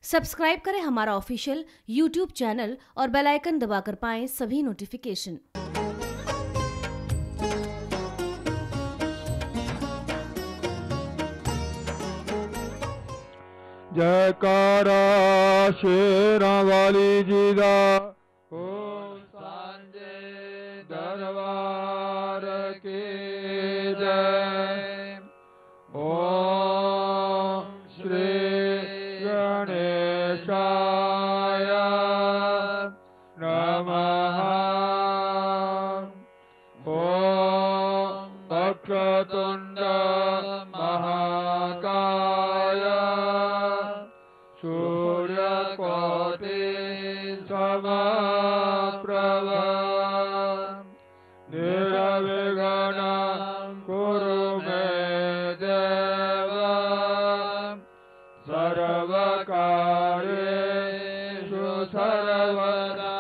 Subscribe करें हमारा official YouTube channel और बेल आइकन दबाकर पाएं सभी नोटिफिकेशन। जयकारा शेरां वाली जी दा ओम सांझे दरबार की जय। ओम श्री गणेशाय नमः। ओम वक्रतुंड महाकाय सूर्यकोटि समप्रभ निर्विघ्नं कुरु मे देव सर्वकार्येषु सर्वदा।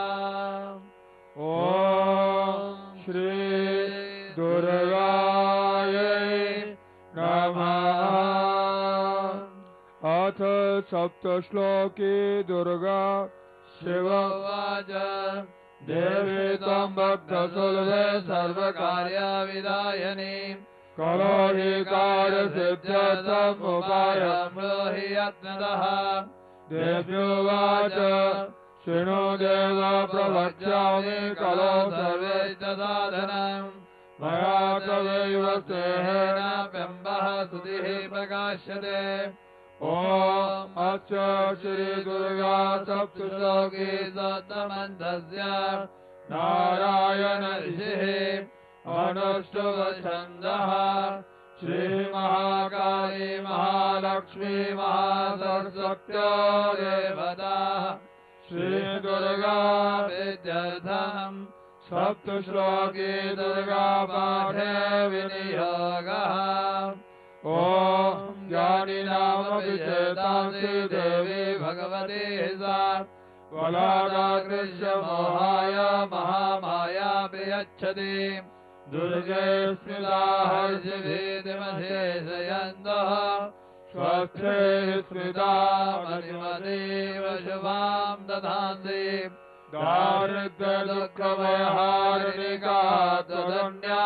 ओम श्री दुर्गायै नमः। अथ सप्तश्लोकी दुर्गा शिवोवाच देवी त्वं भक्तसुलभे सर्वकार्यविदायिनी करो हि कार्यसिद्ध्यर्थम् उपायं ब्रूहि यत्नतः। देव्योवाच शृणु देव प्रवक्ष्यामि कलो सर्वैश्वर्यसाधनम् मया तवैव स्नेहेन बिम्बः स्तुतिः प्रकाश्यते। ओम अस्य श्री दुर्गा सप्तश्लोकी सप्तमन्त्रस्य नारायण ऋषिः अनुष्टुभ छन्दः श्री महाकाली महालक्ष्मी महासरस्वत्यो देवता श्री दुर्गा विद्यार्थम् सप्तश्लोकी दुर्गा पाठे विनियोगः। ओम ज्ञानिनामपि चेतांसि देवी भगवती सा वलादाकृष्य मोहाय महामाया प्रयच्छति दुर्गे स्मृता हर्षभीतिमशेषयन्तः स्वस्थे स्मृता मतिमतीव शुभां दधान्ति दारिद्र्यदुःखभयहारिणिका त्वदन्या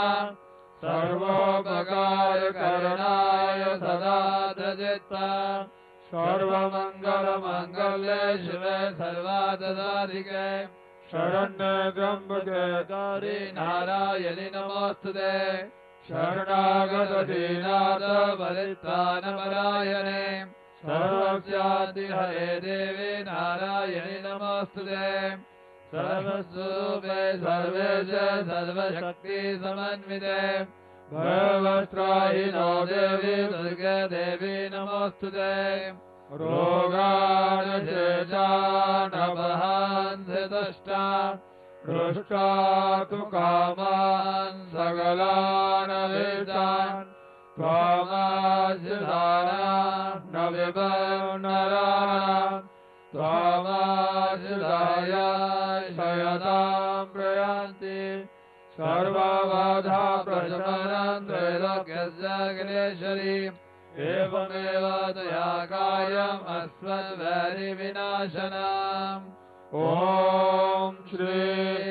सर्वोपकारकरणाय सदा तजित्वा सर्वमङ्गलमङ्गल्ये शिवे सर्वादसाधिके शरण्ये त्र्यम्बके गौरी नारायणि नमोऽस्तुते। शरणागतदीनाथ परित्राणपरायणे सर्वस्यादिहरे देवी नारायणि नमोऽस्तुते। सर्वस्वरूपे सर्वेश सर्वशक्ति समन्विते भयवस्त्राहिनो देवी दुर्गे देवी नमोऽस्तुते। रोगानशेषानपहांसि तुष्टा हृष्टा तु कामान् सकलान् अभीष्टान् त्वामाश्रितानां न विपर्णराणाम् त्वामाश्रिताय शयतां प्रयान्ति सर्वबाधा प्रशमनं त्रैलोक्यस्य अखिलेश्वरी एवमेव तया कार्यम् अस्मद्वैरिविनाशनम्। ओम श्री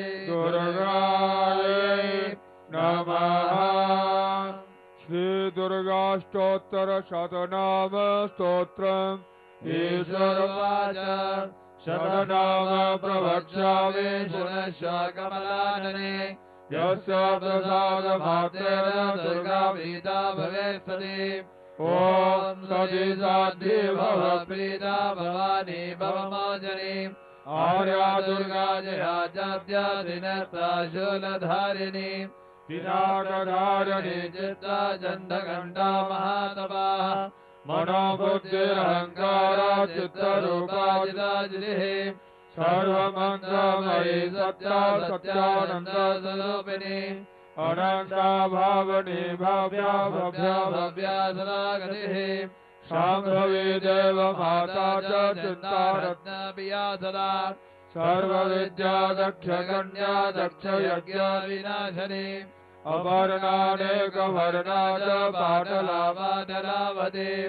दुर्गायै नमः। श्री दुर्गाष्टोत्तर शतनाम स्तोत्रम् ईश्वरोवाच शतनाम प्रवक्ष्यामि शृणुष्व कमलानने यस्य प्रसादमात्रेण दुर्गा प्रीता भवेत्सति। ओम सती साध्वी भव प्रीता भवानी भवमोचनी आर्या दुर्गा जया जात्या दिनस्ता शूलधारिणी पिनाकधारिणी चित्ता चण्डघण्टा महातपाः मनोबुद्धिरहङ्कारा चित्तरूपाजिताजिः सर्वमन्त्रमयी सत्या सत्यानन्दस्वरूपिणी अनन्ता भावनी भव्या भव्या भव्या सदा गतिः शाम्भवी देव माता च चिन्तारत्नप्रिया सदा सर्वविद्या दक्षगण्या दक्षयज्ञविनाशिनी अपर्णानेकवर्णा च पाटलावादलावती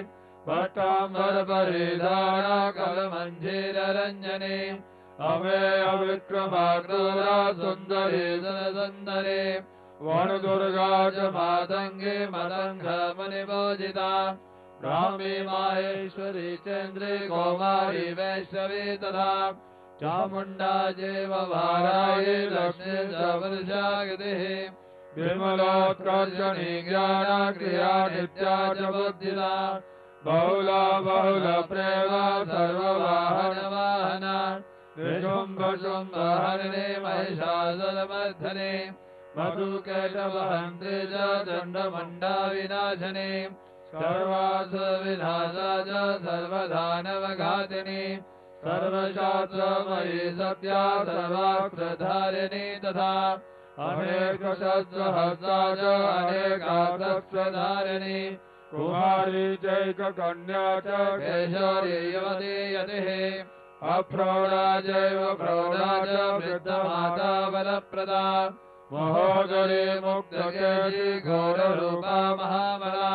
पट्टाम्बरपरिधाना कलमञ्जीररञ्जनी अमेय विक्रमार्दूरा सुन्दरी सुन्दरी वनदुर्गा च मातङ्गी मतङ्गमनिपूजिता ब्राह्मी माहेश्वरी चन्द्री कौमारी वैष्णवी तथा चामुण्डा चैव वाराही लक्ष्मी च वृषागतिः विमलोत्कर्षणी ज्ञानक्रिया नित्या च बुद्धिदा बहुला बहुला प्रेम सर्ववाहनवाहना निशुम्भ शुम्भ हरिणी महिषासुरमर्दनी मधुकैटवहन्त्री च दण्डमण्डा विनाशिनी सर्वासुरविनाशा च सर्वदानवघातिनी सर्वशास्त्रमयी सत्या सर्वास्त्रधारिणी तथा अनेकशस्त्रहस्ता च अनेकास्त्रधारिणी कुमारी चैककन्या च केशरी युवती यतिः अप्रौढा चैव प्रौढा च वृद्धमाता बलप्रदा महोदरी मुक्तकेशी घोररूपा महाबला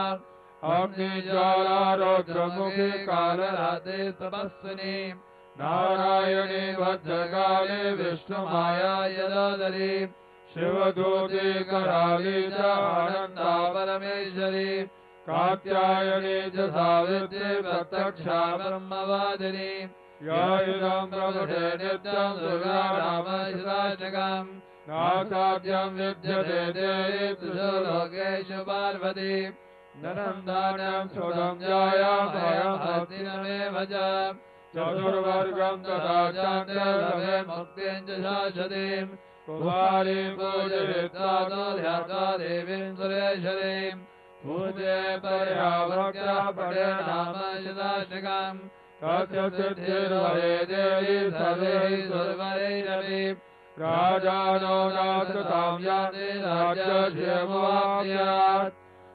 अग्निज्वालारौद्रमुखी कालरात्रि तपस्विनी नारायणी भद्रकाली विष्णुमाया यदोदरी शिवदूती कराली च अनन्ता परमेश्वरी कात्यायनी च सावित्री प्रत्यक्षा ब्रह्मवादिनी या इदं प्रभुते नित्यं दुर्गा रामशिराष्टकम् नासाद्यं विद्यते देवी त्रिषु लोकेषु पार्वती नरन्दानं सुदं जायामयमस्तिनमेव च चतुर्वर्गं तथा चान्द्रमे मुक्तिं च शाश्वतीं कुमारीं पूजयित्वा ध्यात्वा देवीं सुरेश्वरीं पूजे पर्याभक्त्या पठे नाम शताष्टकम् तस्य सिद्धिर्वरे देवी सर्वैः सुरवरैरपि राजानो नाथतां याति राज्यश्रियमुवाप्नुयात्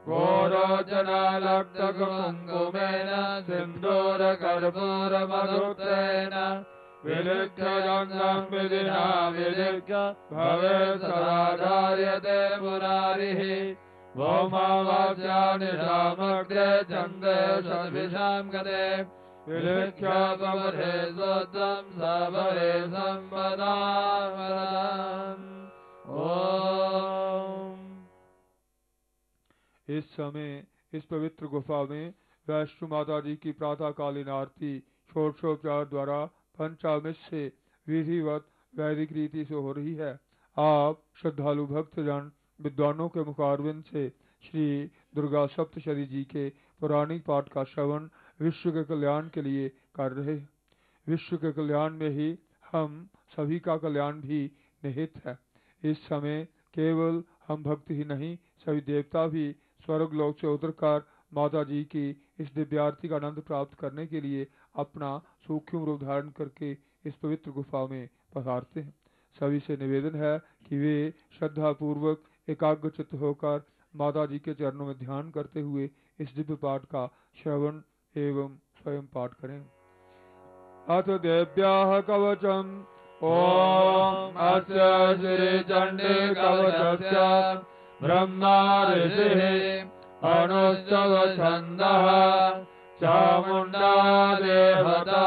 गोरोचनालब्धकुङ्कुमेन सिन्दूरकर्पूरमधुत्रेण विलिख्य गन्धं विधिना विलिख्य भवेत् सदा धार्यते मुरारिः भौमावास्यानि सामग्रे छन्दे सद्भिषां गते विलिख्य पवरे स्वतं सबरे सम्पदाम्। ओम। इस समय इस पवित्र गुफा में वैष्णो माता जी की प्रातःकालीन आरती षोडशोपचार द्वारा पंचामृत से विधिवत वैदिक रीति से हो रही है। आप श्रद्धालु भक्तजन विद्वानों के मुखारविंद से श्री दुर्गा सप्तशती जी के पौराणिक पाठ का श्रवण विश्व के कल्याण के लिए कर रहे हैं। विश्व के कल्याण में ही हम सभी का कल्याण भी निहित है। इस समय केवल हम भक्त ही नहीं, सभी देवता भी स्वर्ग लोक से उतरकर माता जी की इस दिव्य आरती का आनंद प्राप्त करने के लिए अपना सूक्ष्म रूप धारण करके इस पवित्र गुफा में पधारते हैं। सभी से निवेदन है कि वे श्रद्धा पूर्वक एकाग्र चित्त होकर माता जी के चरणों में ध्यान करते हुए इस दिव्य पाठ का श्रवण एवं स्वयं पाठ करें। अथ देव्याः कवचम् ओम अस्य श्री चंडी कवचस्य ब्रह्मा ऋषिः अनुष्टव छन्दः चामुण्डा देवता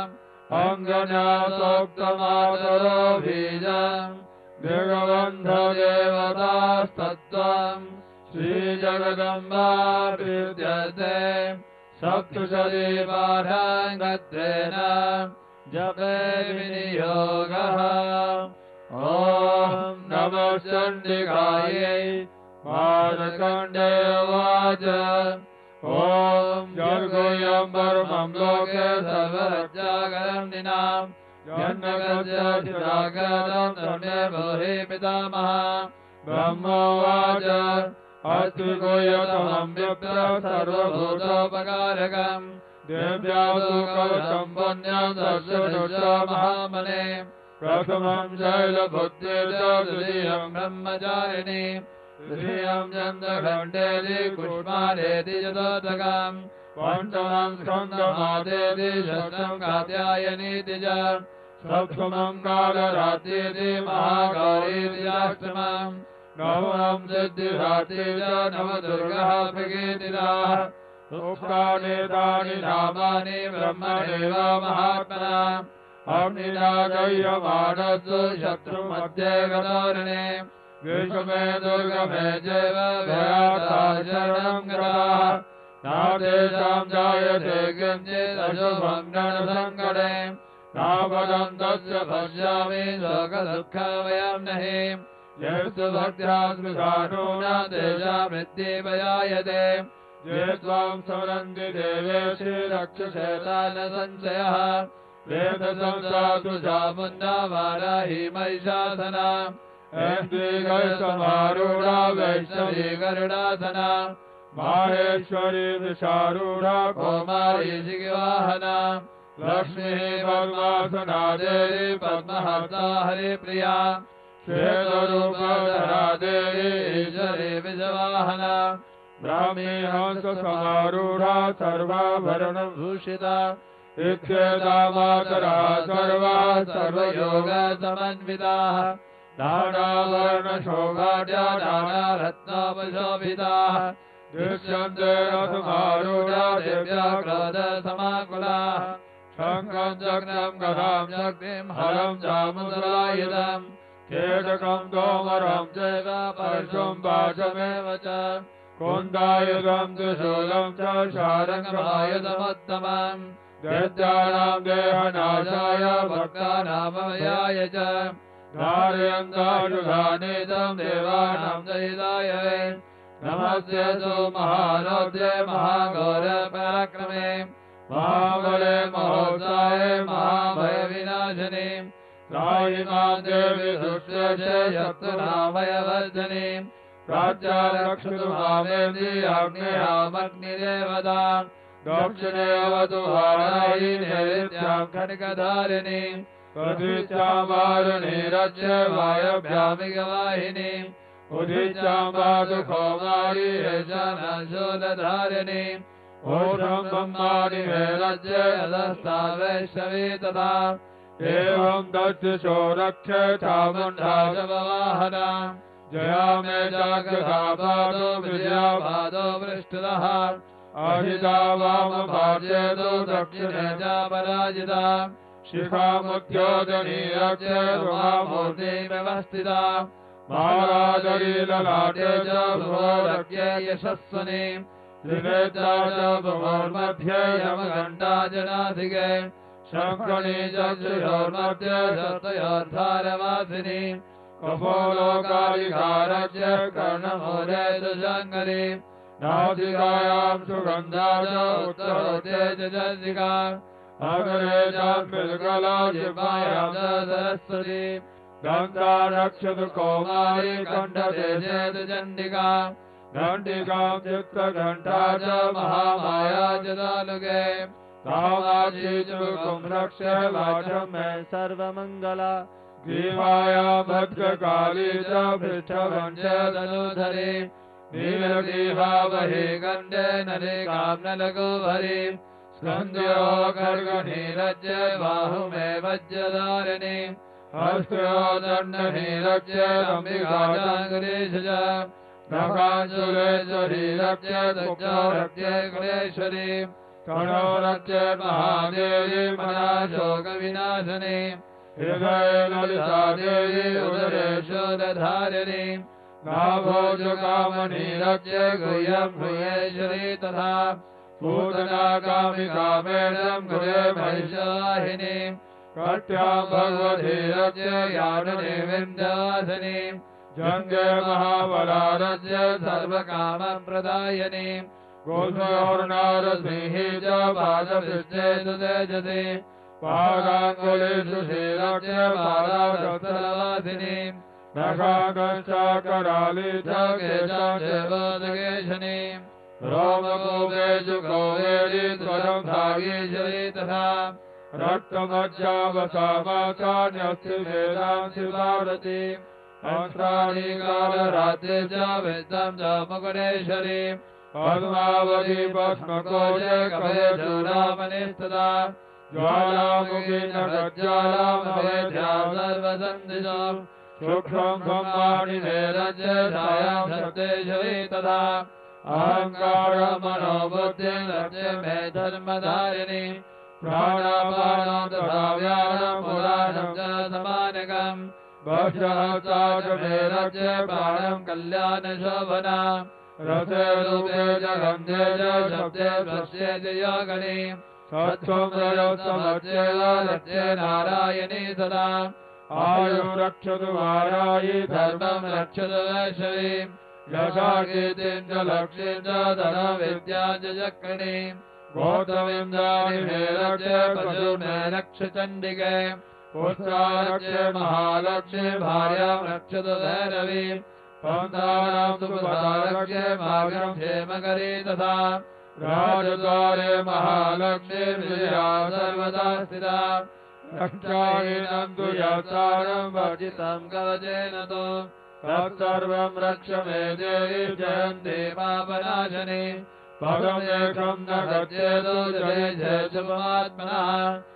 अङ्गन्यासोक्तमातरो बीजम् दिग्बन्ध देवतास्तत्त्वम् श्रीजगदम्बा विद्यते सप्तशती पाठाङ्गत्वेन जपे विनियोगः। ॐ नमः चण्डिकायै मार्कण्डेय उवाच ॐ जर्गोऽयं परमं लोके सर्वरक्षाकरं निनां जन्मकस्य शिरागतं तन्मे भूहि पितामहः। ब्रह्मोवाच अस्त्रिगुह्यतमं विप्र सर्वभूतोपकारकम् देव्यासु कवचं पुण्यं दशदुष्ट महामने। प्रथमं शैलपुत्रेण द्वितीयं ब्रह्मचारिणी तृतीयं चन्द्रखण्डेति कुष्माण्डेति चतुर्थकम् पञ्चमं स्कन्दमादेति षष्ठं कात्यायनीति च सप्तमं कालरात्रीति महागौरीति अष्टमम् नवमं सिद्धिदात्री च नवदुर्गः प्रकीर्तिताः। उक्तानि तानि नामानि ब्रह्मणेव महात्मना अग्निनागह्यमानस्तु शत्रुमध्ये गतोरणे विषमे दुर्गमे चैव भयाता शरणं गताः नातेषां जायते किञ्चित् अशुभं रणसङ्कटे नावदन्तस्य पश्यामि शोकदुःखभयं नहि यस्तु भक्त्या स्मृतानूना तेषामृत्युभयायते ये त्वां स्मरन्ति देवेशि रक्षसेता न संशयः वेदसंसातु चामुण्डा वाराही महिषासना ऐन्द्रियसमारूढा वैष्णवी गरुडासना माहेश्वरी विशारूढा कौमारी शिखवाहना लक्ष्मी पद्मासना देवी पद्महस्ता हरिप्रिया श्वेतरूपधरा देवी ईश्वरी विजवाहना ब्राह्मी हंस समारूढ़ा सर्वाभरणभूषिता इत्येता मातरा सर्वा सर्वयोग समन्विताः नानावर्णशोभाढ्या नानारत्नोपशोभिताः दृश्यन्ते रथमारूढा देव्या क्रोधसमाकुलाः शङ्खं चक्रं गदां शक्तिं हरं चामुद्रायुधम् केतकं तोमरं चैव परशुं वाचमेव च कुन्दायुधं त्रिशूलं च शारङ्गमायुधमुत्तमम् दैत्यानां देहनाशाय भक्तानामभयाय च धारयन्तायुधानीतं देवानां च हिताय नमस्ते तु महारौद्रे महाघोरपराक्रमे महाबले महोत्साहे महाभयविनाशिने त्राहि मां देवी दुष्टे शत्रुनाभयवर्धिनी प्राच्या रक्षतु मामेति अग्निहामग्निदेवता दक्षिणेऽवतु वाराही नैऋत्यां खड्गधारिणी प्रतीच्यां वारुणी रज्य वायव्यामिगवाहिनी उदीच्यां पातु कौमारी शूलधारिणी ओषं ब्रह्माणि मे रज्य अधस्ता वैष्णवी तथा एवं दक्षिशो रक्ष्य चामुण्डा शववाहना जया मे जागृता पादो विजया पादो पृष्ठतः अहिता वामभाज्येतो दक्षिणे च पराजिता शिखामुद्योजनी रक्ष्य उमामूर्तिव्यवस्थिता महाराजरी ललाटे च भुवोरक्ष्य यशस्वनी त्रिनेत्रा च भुवोर्मध्ये यमघण्टा जनाधिके शङ्खणी चक्षुषोर्मध्ये सप्तयोर्धारवासिनी कपोलोकालिकारस्य कर्णमूले दुजङ्गली नासिकायां सुगन्धा च उत्तरोते च जसिका अग्रे च पिल्गला जिह्वायां च सरस्वती गङ्गा रक्षतु कौमारी कण्ठदेशे च चण्डिका दण्डिकां चित्तघण्टा च महामाया च तालुके तामाची चुकुं रक्ष्य वाचं मे सर्वमङ्गला ग्रीवायां भद्रकाली च पृष्ठवं च धनुधरी नीलग्रीवावहे गण्डे नलिकां नलगोभरी स्कन्ध्यो खड्गनीरज्य बाहुमे वज्रधारिणी हस्तयो दण्डनीरज्य अम्बिकाजाङ्गलेश च नखाञ्चुलेश्वरीरज्य दक्षरज्य कुलेश्वरी तणोरज्य महादेवी मनाशोकविनाशिनी हृदये ललिता देवी उदरे शूलधारिणी नाभोजकामनीरज्य गुह्यं भुयेश्वरी तथा पूतना कामिकामेणं गृहे महिषवाहिनी कट्यां भगवतीरज्य यानने विन्ध्यवासिनी जङ्गे महाबलारज्य सर्वकामप्रदायिनी गोष्ठयोर्नारसिंह च पादपृष्ठे तु तेजसी पादाङ्गुलीषु श्रीरज्य पादाकस्थलवासिनी नखाकश्चाकराली च केशां देवोदकेशनी रोमकूपेषु कौवेरी त्वरं भागीश्वरी तथा रक्तमज्जावसामाचान्यस्ति वेदांसि भारती हंसानि कालरात्रि च विद्यं च मुकुटेश्वरी पद्मावती भस्मकोशे कवे चूडामणिस्तदा ज्वालामुखी नखज्वालामवेद्यां सर्वसन्धिशां सूक्ष्मं ब्रह्माणि नेरज्य छायां सप्तेश्वरी तथा अहङ्कारमनोबुद्धिं रक्ष्य मे धर्मधारिणी प्राणापानो तथा व्यानं पुराणं च समानकम् भक्षहस्ता च मे रक्ष्य प्राणं कल्याणशोभना रसे रूपे च गन्धे च शब्दे स्पर्शे योगनि सत्त्वं रजस्तमस्यैव रक्ष्ये नारायणी सदा आयुं रक्षतु वारायि धर्मं रक्षतु वैष्णवीं यथा कीर्तिं च लक्ष्मीं च धनं विद्यां च चक्रिणी गौतमीन्द्राणि मे रक्ष्य पशु मे रक्ष चण्डिके पुत्रा रक्ष्य महालक्ष्मी भार्यां रक्षतु भैरवीं पन्थानां सुपदा रक्ष्य मार्गं क्षेमकरी तथा राजद्वारे महालक्ष्मी विजया सर्वदा स्थिता रक्षाहीनं तु यत्सारं वर्जितं कवचेन तु तत्सर्वं रक्ष मे देवी जयन्ती पापनाशनी पदमेकं न गच्छेत् जये जयशुभमात्मनः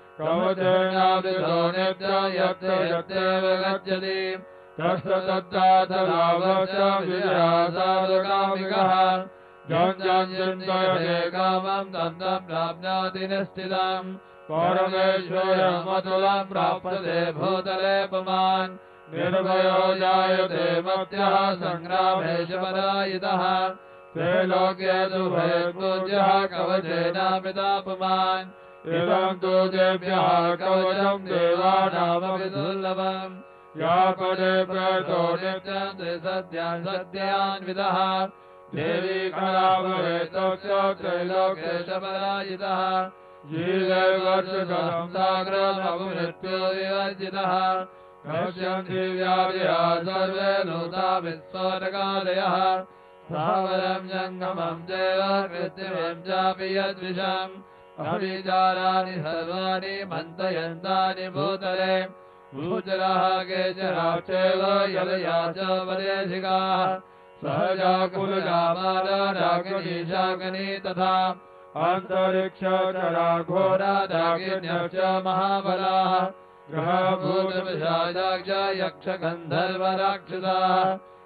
कवचेनावृतो नित्यं यत्र यत्रैव गच्छति तस्य तत्रार्थलाभश्च विजया साधुकामिकः यं चिन्तयते कामं तं प्राप्नोति निश्चितम् परमेश्वरमतुलं प्राप्यते भूतले पुमान् निर्भयो जायते मत्यः सङ्ग्रामे च पराजितः ते लोके तु भयपूज्यः कवचेनापिता पुमान् इदं तु देव्यः कवचं देवानामपि दुर्लभम् या पदे प्रतो नित्यं त्रिसत्यान् सत्यान्वितः देवी कलाभवेतस्य त्रैलोके च पराजितः जीवे वर्षशतं साग्रमृत्यो विवर्जितः नश्यन्ति व्याधिया सर्वे लूता विस्फोटकादयः स्थावरं जङ्गमं चैव कृत्रिमं चापि यद्विषम् अभिचाराणि सर्वाणि मन्तयन्तानि भूतले भूचराः केचराश्चैव यलया च वदेशिकाः सहजा कुलजा मालाडाकिनी शाकिनी तथा अन्तरिक्षचरा घोरा डाकिन्यश्च महाबलाः ग्रहभूतपिशाचाक्ष यक्षगन्धर्वराक्षसाः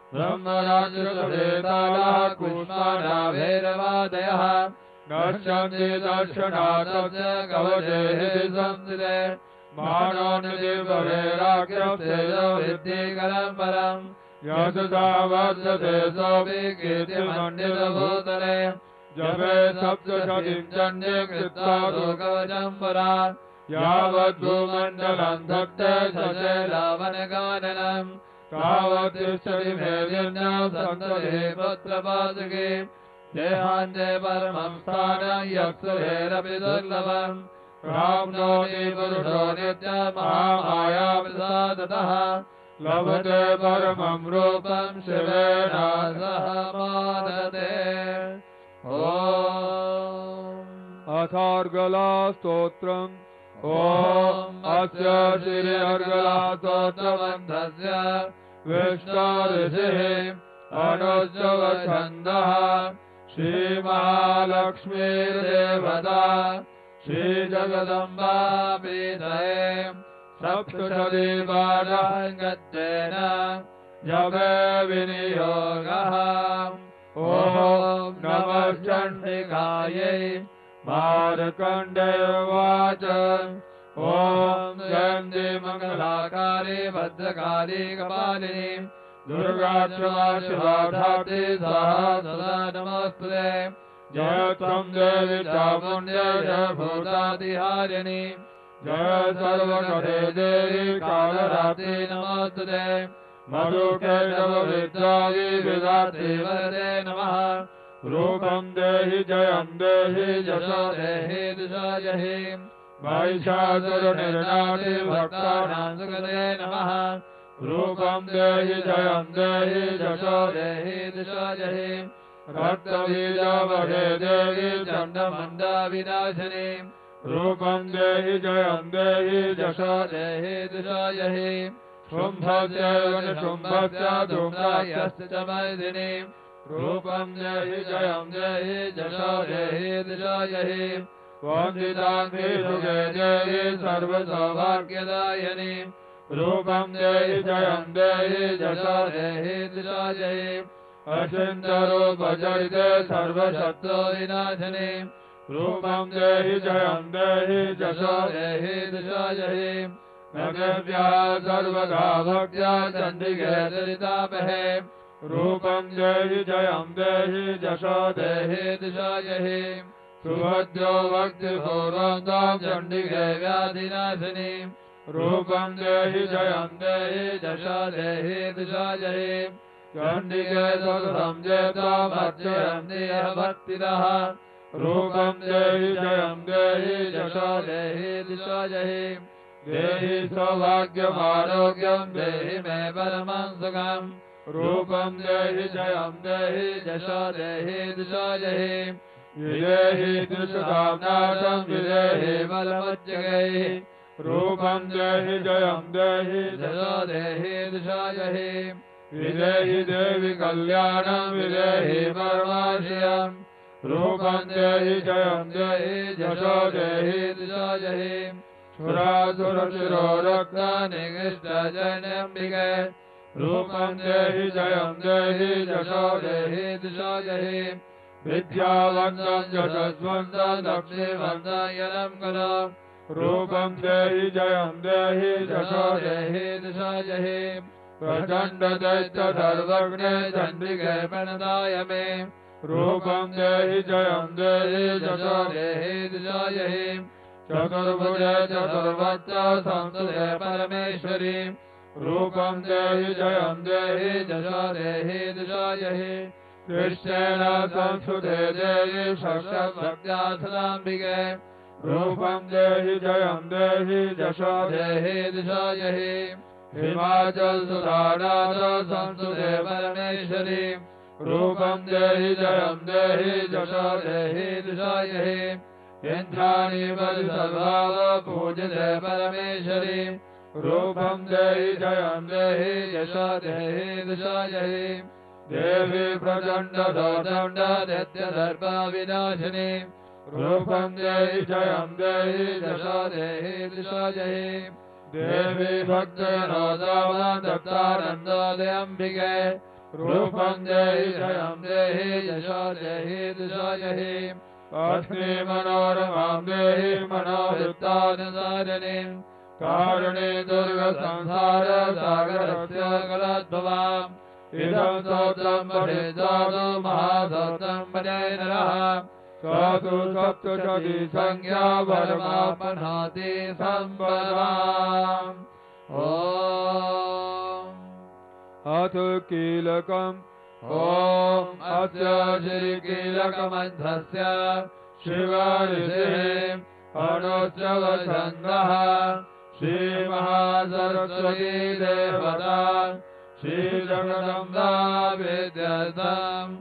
ब्रह्मराक्षसवेतालाः कुष्माण्डा भैरवादयः नश्यन्ति दर्शनार्थस्य कवचैः संस्थिते मानोनिधि भवेराख्यस्तेजो विद्धिकरं परम् यतता वर्धते सोऽपि कीर्तिमण्डितभूतले जपे सप्तशतीं चण्डीं कृत्वा तु कवचं पुरा यावद्भूमण्डलं धत्ते सचैलावनकाननम् तावत् तिष्ठति मेदिन्या सन्ततिः पुत्रपादुके देहान्ते परमं स्थानं यत्सुरेरपि दुर्लभम् प्राप्नोति पुरुषो नित्यमहामायाप्रसादतः लभते परमं रूपं शिवेन सह मोदते अथार्गला स्तोत्रम् ॐ अस्य श्री अर्गला स्तोत्रमन्त्रस्य विष्णुऋषिः अनुजवछन्दः श्रीमहालक्ष्मीर्देवता श्रीजगदम्बा पीठे सप्तशतीपाठङ्गत्वेन जपे विनियोगः ॐ नमः चण्डिकायै मार्कण्डेय उवाच ॐ जयन्ती मङ्गलाकारि भद्रकाली कपालिनी दुर्गा क्षमा शिवा धात्री सदा नमोस्तुते जय त्वं देवी चामुण्डे जय भूतादिहारिणी जय सर्वकरे देवी कालरात्रि नमोस्तुते मधुकैटभविद्रावि विधात्री वरदे नमः रूपं देहि जयं देहि यशो देहि दिशो जहि महिषासुरनिर्नादि भक्तानां सुखदे नमः रूपं देहि जयं देहि यशो देहि दिशो जहि रक्तबीजवहे देहि चण्डमुण्डविनाशिनी रूपं देहि जयं देहि यशो देहि दिशो जहि शुम्भस्यैव निशुम्भस्य धूम्रायस्य च मैथिनी रूपं देहि जयं देहि यशो देहि दिशो जहि वन्दिताङ्घ्रिसुखे देहि सर्वसौभाग्यदायिनी रूपं देहि जयं देहि यशो देहि दिशो जहि अचिन्तरूपचरिते सर्वशत्रुविनाशिनी रूपं देहि जयं देहि जशो देहि दिशो जहि न देव्याः सर्वदा भक्त्या चण्डिके चरितापहे रूपं देहि जयं देहि जशो देहि दिशो जहि सुभद्रो भक्तिपूर्वं त्वां चण्डिके व्याधिनाशिनी रूपं देहि जयं देहि जशो देहि दिशो जहि चण्डिके सततं चेत्त्वामर्चयन्ति यः भक्तिदः रूपं देहि जयं देहि जशो देहि दिशो जहि देहि सौभाग्यमारोग्यं देहि मे परमं सुखं रूपं देहि जयं देहि जशो देहि दिशो जहि विदेहि दुष्कामनाशं विदेहि बलमुच्चकैः रूपं देहि जयं देहि जशो देहि दिशो जहि विदेहि देवि कल्याणं विदेहि परमाश्रयम् रूपं देहि जयं देहि जशो देहि दिशो जहि सुरासुरशिरोरक्ता निकृष्टजनम्बिके रूपं देहि जयं देहि जशो देहि दिशो जहि विद्यावन्तं यशस्वन्तं लक्ष्मीवन्तं यनं कुलं रूपं देहि जयं देहि जशो देहि दिशो जहि प्रचण्ड दैत्य सर्वज्ञे चण्डिके प्रणदाय मे रूपं देहि जयं देहि जशो देहि दिशो जहि चतुर्भुजे चतुर्वक्त्र संस्तुते परमेश्वरी रूपं देहि जयं देहि जशो देहि दिशो जहि कृष्णेन संस्तुते देहि षष्ठभक्त्या सदाम्बिके रूपं देहि जयं देहि जशो देहि दिशो जहि हिमाचल सुधानाथ संस्तुते परमेश्वरी रूपं देहि जयं देहि जशो देहि दिशो जहि इन्द्राणि परिसद्भाव पूजते परमेश्वरी रूपं देहि जयं देहि जशो देहि दिशो जहि देवी प्रचण्ड दण्ड दैत्यदर्प विनाशिनी रूपं देहि जयं देहि जशो देहि दिशो जहि देवी भक्तजनोदामदत्तानन्दोदयम्बिके रूपं देहि जयं देहि जशो देहि दिशो जहि अस्मि मनोरमां देहि मनोवृत्तानुसारिणीं कारुणी दुर्गसंसार सागरस्य कलोद्भवाम् इदं स्तोत्रं पठेद्वादो महास्तोत्रं पठे नरः स तु सप्तशती संज्ञा परमापनोति सम्पदाम् ॐ अथ कीलकम् ॐ अस्य श्रीकीलकमन्त्रस्य शिवऋषिः अनुच्चवछन्दः श्रीमहासरस्वती देवता श्रीजगदम्बा विद्यार्थम्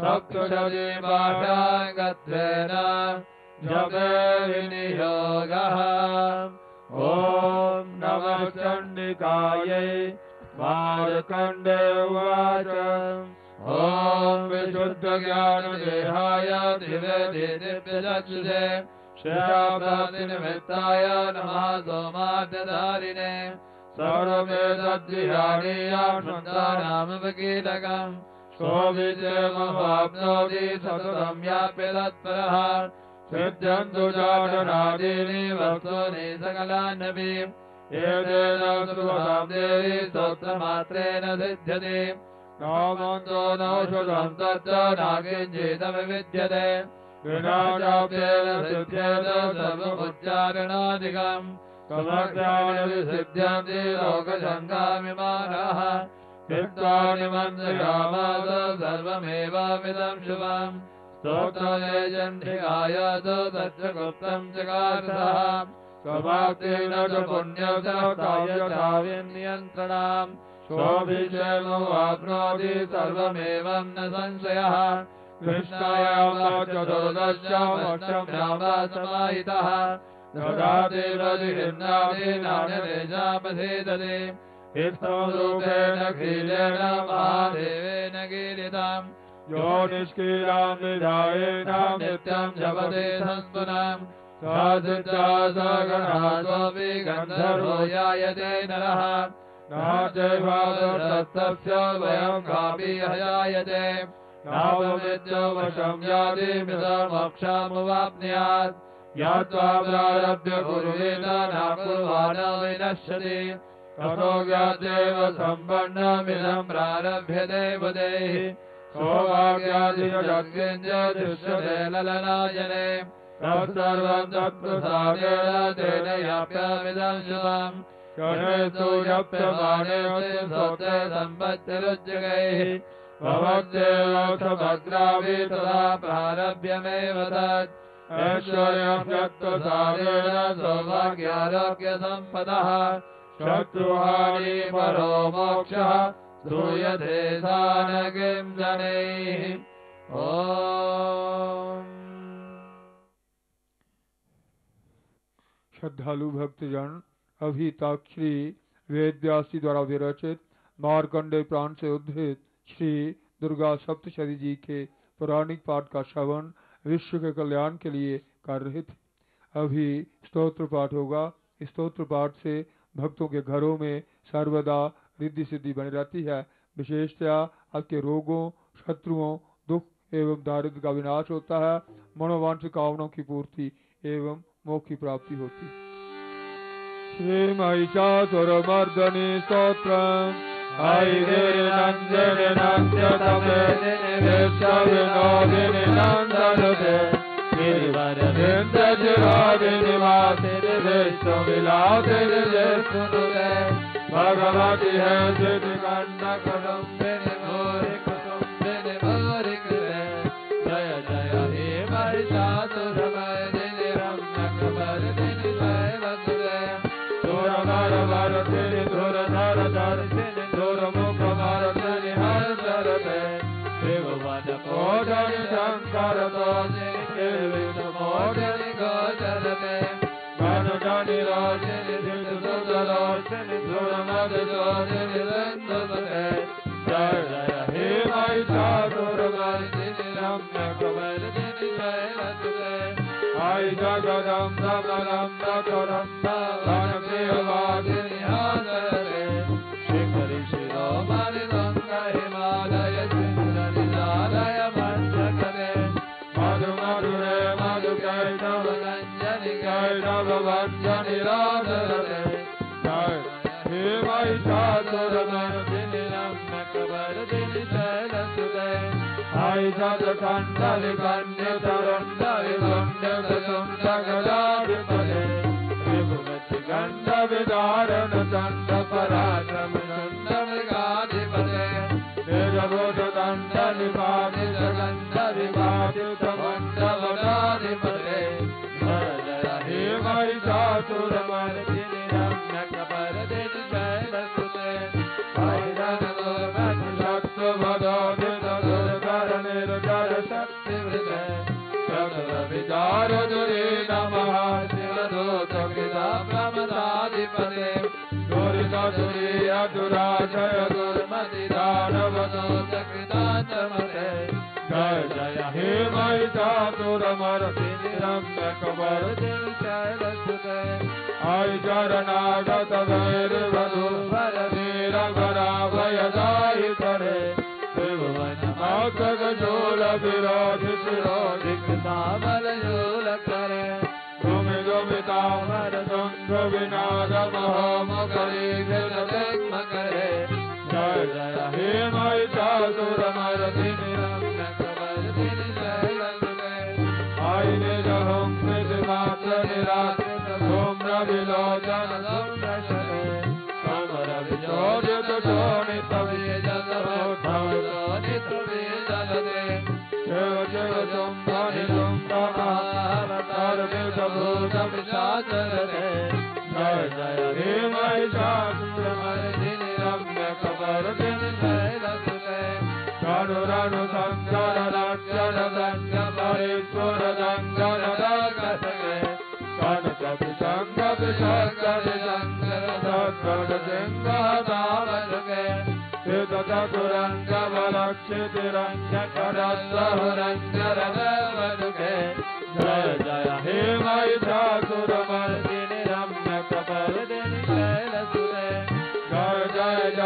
सप्तशतीपाठाङ्गत्वेन जपे विनियोगः ॐ नमः चण्डिकायै मार्कण्डे उवाच ॐ विशुद्धज्ञानदेहाय दिव्यचक्षुषे श्रेयाप्राप्तिनिमित्ताय नमः सोमाद्यधारिणे सर्वमेतद्विहानीयां सन्तानामवकीलकम् सोऽविजयमवाप्नोति सततं याप्य तत्परः सिद्ध्यन्तु जातनादीनि वस्तूनि सकलान्यपि एतेन सुभदां देवी स्तोत्रमात्रेण सिद्ध्यति नामन्तो नौषधं तत्र नाकिञ्चिदविविद्यते विना चाप्येन सिद्ध्येत सर्वमुच्चारणादिकम् समर्थानि सिद्ध्यन्ति लोकशङ्कामिमानः चित्तानि मन्त्रयामास सर्वमेवामिदं शुभम् स्तोत्रये चण्डिकाय तत्र गुप्तं चकारतः स्वभाक्तेन च पुण्यसहतायथाविनियन्त्रणाम् सोऽभिषेकमाप्नोति सर्वमेवं न संशयः कृष्णायां चतुर्दशामष्टम्यां समाहितः ददाति प्रतिहिन्नाति नान्यदेशामधीतते इत्थं रूपेण कीलेन महादेवेन कीलिताम् यो निष्कीलां विधायेन नित्यं जपते संस्तुनाम् साधित्या सगणा स्वपि गन्धर्वो यायते नरः नाचैवादत्तस्य वयं कापि हयायते नावमित्य वशं याति मिदमक्षामुवाप्नुयात् यात्वा प्रारभ्य कुर्वेद न कुर्वाण विनश्यति ततो ज्ञातेव सम्पन्नमिदं प्रारभ्यते बुधैः सौभाग्यादिजद्विन्द्यदृश्यते ललनायने तत्सर्वं तत्प्रसादेन तेन याप्यमिदं शुभम् शनेषु यप्यमाने सोते सम्पत्तिरुच्यकैः भवत्येव समग्रावि तदा प्रारभ्यमेव तत् ऐश्वर्यं यत्प्रसादेन सौभाग्यारोग्यसम्पदः शत्रुहानि परो मोक्षः श्रूयते सानगिं जनैः। ओम। श्रद्धालु भक्तजन अभी तक श्री वेदव्यास जी द्वारा विरचित मार्कंडेय पुराण से उद्धृत श्री दुर्गा सप्तशती जी के पौराणिक पाठ का श्रवण विश्व के कल्याण के लिए कर रहे थे। अभी स्तोत्र पाठ होगा। स्तोत्र पाठ से भक्तों के घरों में सर्वदा रिद्धि सिद्धि बनी रहती है। विशेषतया आपके रोगों, शत्रुओं, दुख एवं दारिद्र्य का विनाश होता है। मनोवांछित कामनाओं की पूर्ति एवं मोक्ष की प्राप्ति होती है। श्री महिषासुरमर्दनी स्तोत्रम् ऐगिरिनन्दिनि नन्द्यतमे विश्वविनोदिनि नन्दनुते गिरिवरविन्दचिरादिनि वासिनि विश्वविलासिनि विष्णुनुते भगवति है श्रीकण्ठकुटुम्बिनि भूरि कुटुम्बिनि भूरि कृते जय जय हे महिषासुरमर्दिनि रम्यकपर्दिनि शैलसुते सुरवरवर्धिनि धुरधरधर्षिनि धुरमुखमर्दिनि हर्षरते त्रिभुवनमोदनि शङ्करतोषिनि निर्विघ्नमोदनि गोचरते धनुजनि रोषिनि धृतसुतरोषिनि धुरमदजोषिनि रन्दुसुते जय जय हे महिषासुरमर्दिनि रम्यकपर्दिनि शैलसुते आई जगदम्ब नमदम्ब करम्ब वनप्रियवादिनि हासरते शिखरि शिरोमणि गङ्ग हिमालय सिन्धुनिदालय मध्यकरे मधु मधुरे मधुकैटव रञ्जनि कैटववञ्जनि राधरते जय हे महिषासुरमर्दिनि रम्यकपर्दिनि शैलसुते आई सतकण्डलि कण्डितरुण्डलि कुण्डितशुण्डगदाधिपते विभुमति गण्डविदारण दण्डपराक्रम दण्डमृगाधिपते तेजभूतदण्डनिपातितगण्डविपातितमण्डवनाधिपते जय जय हे महिषासुरमर्दिनि रम्यकपर्दिनि शैलसुते शक्तिवृते सकलविचारदुरे नमः शिवदूतकृता प्रमदाधिपते दुरितदुरे अदुराशय दुर्मतिदानवदूतकृतान्तमते जय जय हे महिषासुरमर्दिनि रम्यकपर्दिनि शैलसुते आई शरणागत भैरवधूवर वीरवराभयदायि करे त्रिभुवनमातकजोल विराजित रोधिकृतामलजोल करे दुमिदुमितामर द्वन्द्व विनाद महोमकरीघृतविघ्न करे जय जय हे महिषासुरमर्दिनि रम्यकपर्दिनि शैलसुते आई निजहं कृतिमात्र निराकृत धूम्रविलोचन दंडशते कमरविचोदित शोणितवीजलहोद्धवशोणितवीजलते शिव शिव शुम्भनि शुम्भमहावतारविषभूतपिशाचरते जय जय हे महिषासुरमर्दिनि रम्यकपर्दिनि शैलसुते रणु शङ्कर रक्षण दण्ड परिस्फुर दङ्गन दागसके कनकपिशङ्कपिशङ्कर सिंहदावलुके चितचतुरङ्गबलक्षितिरञ्जकरस्वहुरञ्जरवलुके जय जय हे महिषासुरमर्दिनि रम्यकपर्दिनि शैलसुते जय जय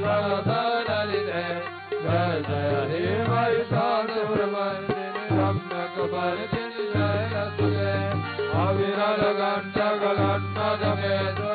ललिते जय जय हे महिषासुरमर्दिनि रम्यकपर्दिनि शैलसुते अविरल गण्डकलन्नदमे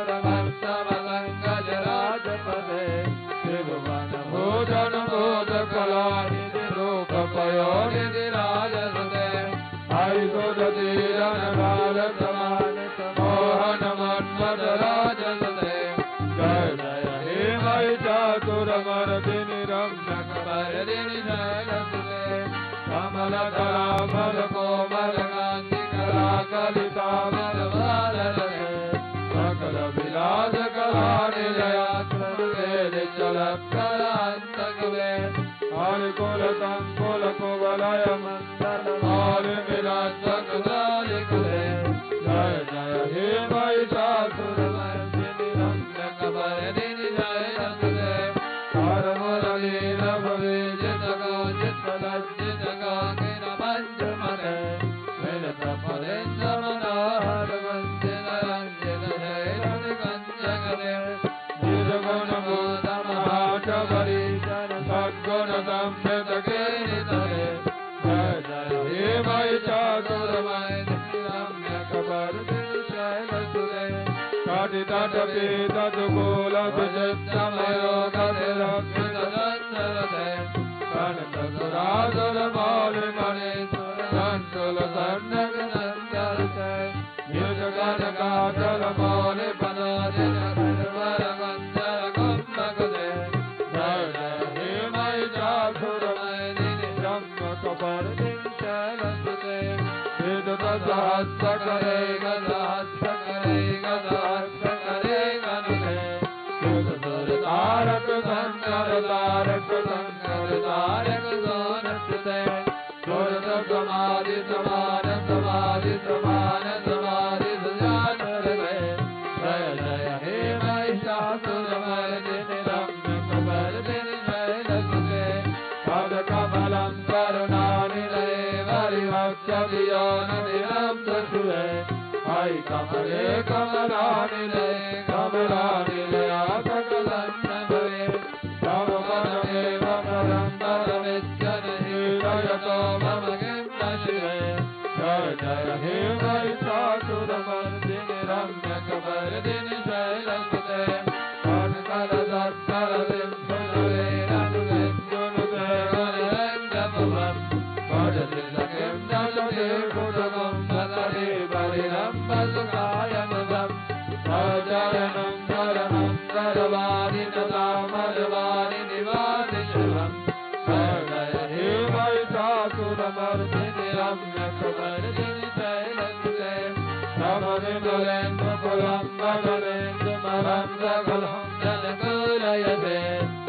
दुरमस्तमलङ्गजराजपदे त्रिभुवन भोजन बोधकलानिधि रूपपयोनिधि राजसुते ऐसोदतीरन बालसमान मोहन मन्मद राजसुते जय जय हे महिषासुरमर्दिनि रम्यकपर्दिनि शैलसुते कमलदलामल कोमलकान्ति कलाकलितामल बालरते सकल विलास कलानिलयात्मके चलत्कलान्तकले हरिकुल संकुल कुवलय मण्डल माल विराजकदालिकुले जय जय हे महिषासुरमर्दिनि रम्यकपर्दिनि शैलसुते हरमुरलीरभविजितगोचितलज्जितगाङ्गिरमञ्जुमते विरतपरेन्द्रमनोहरवञ्चितशैलनिकञ्जगते निर्गुणबोधमहाशबरीशर सद्गुणसंयुतकीर्तने जय जय हे महिषासुरमर्दिनि रम्यकपर्दिनि शैलसुते कटितटपीतदुकूलविचित्रमयो गतिरक्षितदन्दरते कनकसुरासुरमौलिमणिसुरसन्नुलसन्नगनन्दरते युजगनकाचलमौलिपदादिनगन्धरकुम्भगते जय जय हे महिषासुरमर्दिनि रम्यकपर्दिनि शैलसुते विदुतसहस्रकरे गदहस्रकरे गदहस्रकरे गनुते तारक संकर तारक संकर तारक सोनसुते सुरत समाधि समान समाधि समान समाधि सुजानरते जय जय हे महिषासुरमर्दिनि रम्यकपर्दिनि शैलसुते पदकमलं करुणानिलये वरिभक्ष्यवियोननिलं दशुरे अयि कमले कमलानिलये कमलानिलया सकलन्नभवे समवनमेव परं परमित्यनहीलयतो मम किं न शिवे जय जय हे महिषासुरमर्दिनि रम्यकपर्दिनि शैलसुते कनकरदत्तरदिंसुरेरनुगञ्जुनुते गणरङ्गपुरम् भजतिलकिं जलते कुटुम्बं भजते परिरम्भसुखायमुदम् अजरणं शरणं करवाणिनतामरवाणि निवासिशुभम् जय जय हे महिषासुरमर्दिनि रम्यकपर्दिनि शैलसुते नमनिमलेन्दुकुलं वदनेन्दुमलं सकलं जनकूलयते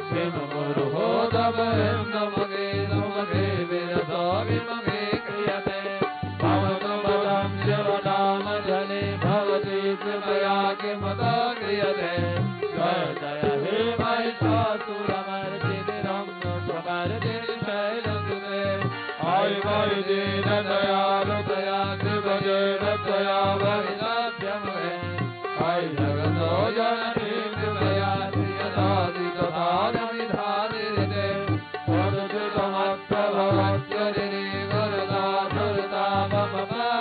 किमुरुहोदपरेन्दुमुखे सुमुखे विरसो विमुखे क्रियते भवतुमलं शिवनामजने भवति कृपया किमुतो क्रियते जय जय हे महिषासुरमर्दिनि रम्यकपर्दिनि शैलसुते आयि मयि दीनदयालु दया कृपजेन त्वया वरिदाभ्यमुखे आयि जगतो जननी कृपया श्रियदादितदानमिधादिरिते वदतु समस्तभवत्यदिनी वरदा दुर्ता मम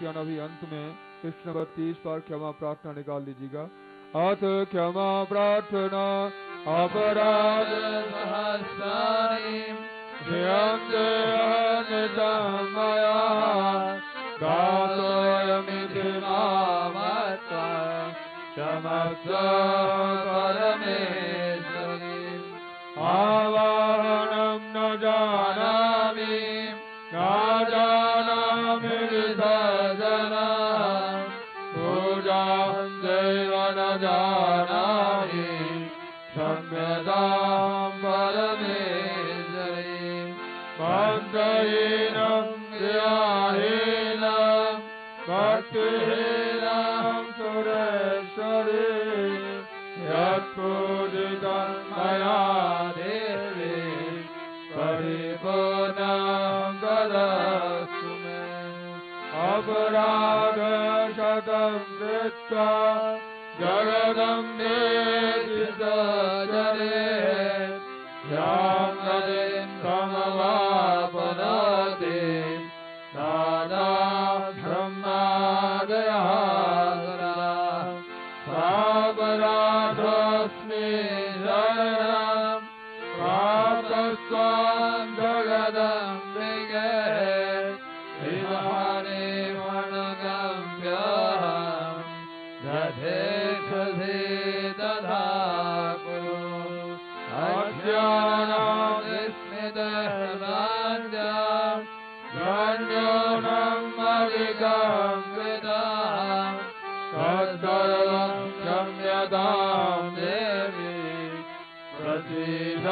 भक्तियान अभी अंत में कृष्ण नंबर 30 पर क्षमा प्रार्थना निकाल लीजिएगा। अथ क्षमा प्रार्थना अपराध सहस्राणि मया गातोऽयमिति मामत्वा क्षमस्व परमेश्वरि। आवाहनं न जानामि न जानामि विसर्जनं पूजां चैव न जानामि क्षम्यतां परमेश्वरि। भक्तहीनं क्रियाहीनं भक्तिहीनं सुरेश्वरि यत्पूजितं मया देवी परिपूर्णं ददातु मे। अपराधशतं कृत्वा जगदम्बेति सजने यां नदीं समवापनोति दादा ब्रह्मादयः सापराधोऽस्मि शरणं प्राप्तस्त्वां जगदम्बिके इमानि मनगम्यहं दधेक्षसि तथा कुरु। अज्ञानं विस्मितहृदयं ज्ञानम् अधिकं कृतं तत्सर्वं क्षम्यतां देवी प्रसीद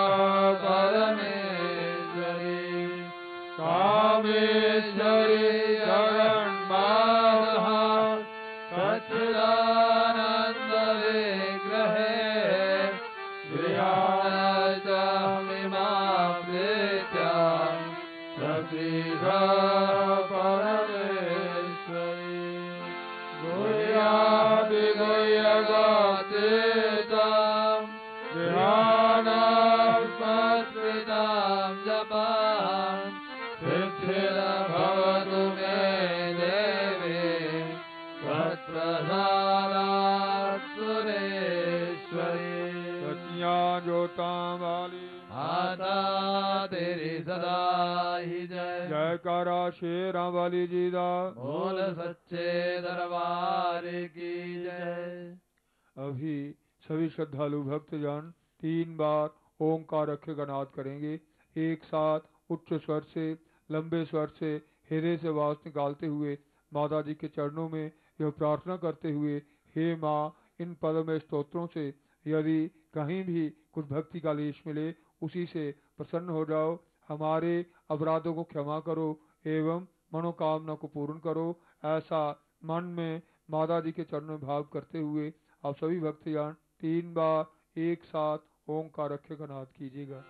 परमेश्वरि। कामेश्वरि जगन्मातः सच्चिदानन्दविग्रहे गृहाणमिमां प्रीत्यां प्रसीद परमेश्वरि। गुह्यादिगुह्यगोतीतं ध्यानास्मत्कृतां जपां सिद्धिर्भवतु मे देवी त्वत्प्रसादात् सुरेश्वरी। सत्याज्योतां वाली माता तेरी सदा ही जय। जयकारा शेरा वाली जी दा बोल सच्चे दरबार की जय। अभी सभी श्रद्धालु भक्तजन 3 बार ओंकार अक्षर का नाद करेंगे। एक साथ उच्च स्वर से लंबे स्वर से हृदय से आवाज निकालते हुए माता जी के चरणों में यह प्रार्थना करते हुए, हे माँ, इन पदमय स्तोत्रों से यदि कहीं भी कुछ भक्ति का लेश मिले उसी से प्रसन्न हो जाओ। हमारे अपराधों को क्षमा करो एवं मनोकामना को पूर्ण करो। ऐसा मन में माता जी के चरणों में भाव करते हुए आप सभी भक्तजन 3 बार एक साथ ओंकार अक्षर का नाद कीजिएगा।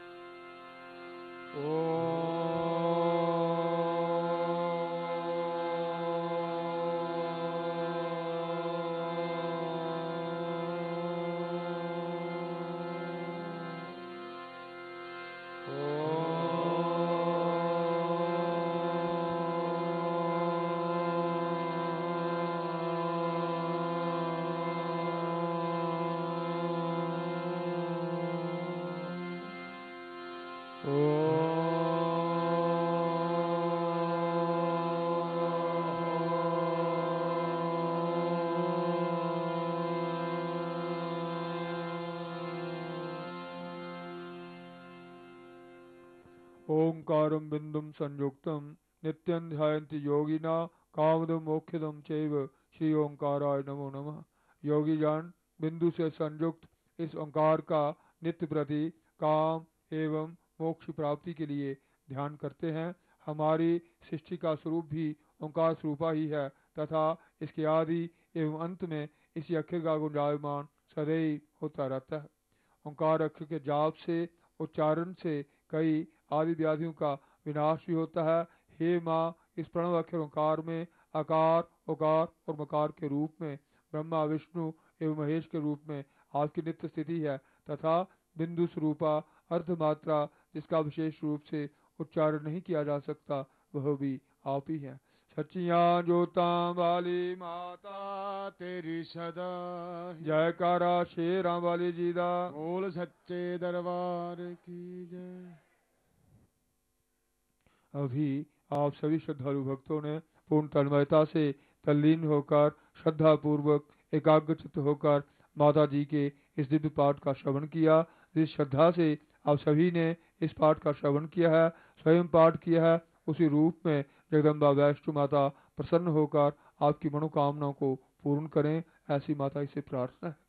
ओंकारं बिंदुं संयुक्तं नित्यं ध्यायन्ति योगिना कामदं मोक्षदं चैव श्री ओंकाराय नमो नमः। योगी जन बिंदु से संयुक्त इस ओंकार का नित्य प्रति काम एवं मोक्ष प्राप्ति के लिए ध्यान करते हैं। हमारी सृष्टि का स्वरूप भी ओंकार स्वरूपा ही है तथा इसके आदि एवं अंत में इसी अक्षर का गुंजायमान सदैव होता रहता है। ओंकार अक्षर के जाप से उच्चारण से कई आदि व्याधियों का विनाश भी होता है। हे माँ, इस प्रणव अक्षर ओंकार में आकार, उकार और मकार के रूप में ब्रह्मा, विष्णु एवं महेश के रूप में आपकी नित्य स्थिति है तथा बिंदु स्वरूपा अर्धमात्रा जिसका विशेष रूप से उच्चारण नहीं किया जा सकता वह भी आप ही हैं। सच्चियां जोतां वाली माता तेरी सदा जयकारा शेरां वाली जी दा। बोल सच्चे दरबार की जय। अभी आप सभी श्रद्धालु भक्तों ने पूर्ण तन्मयता से तल्लीन होकर श्रद्धा पूर्वक एकाग्रचित्त होकर माता जी के इस दिव्य पाठ का श्रवण किया। जिस श्रद्धा से आप सभी ने इस पाठ का श्रवण किया है, स्वयं पाठ किया है, उसी रूप में जगदम्बा वैष्णो माता प्रसन्न होकर आपकी मनोकामनाओं को पूर्ण करें, ऐसी माता से प्रार्थना है।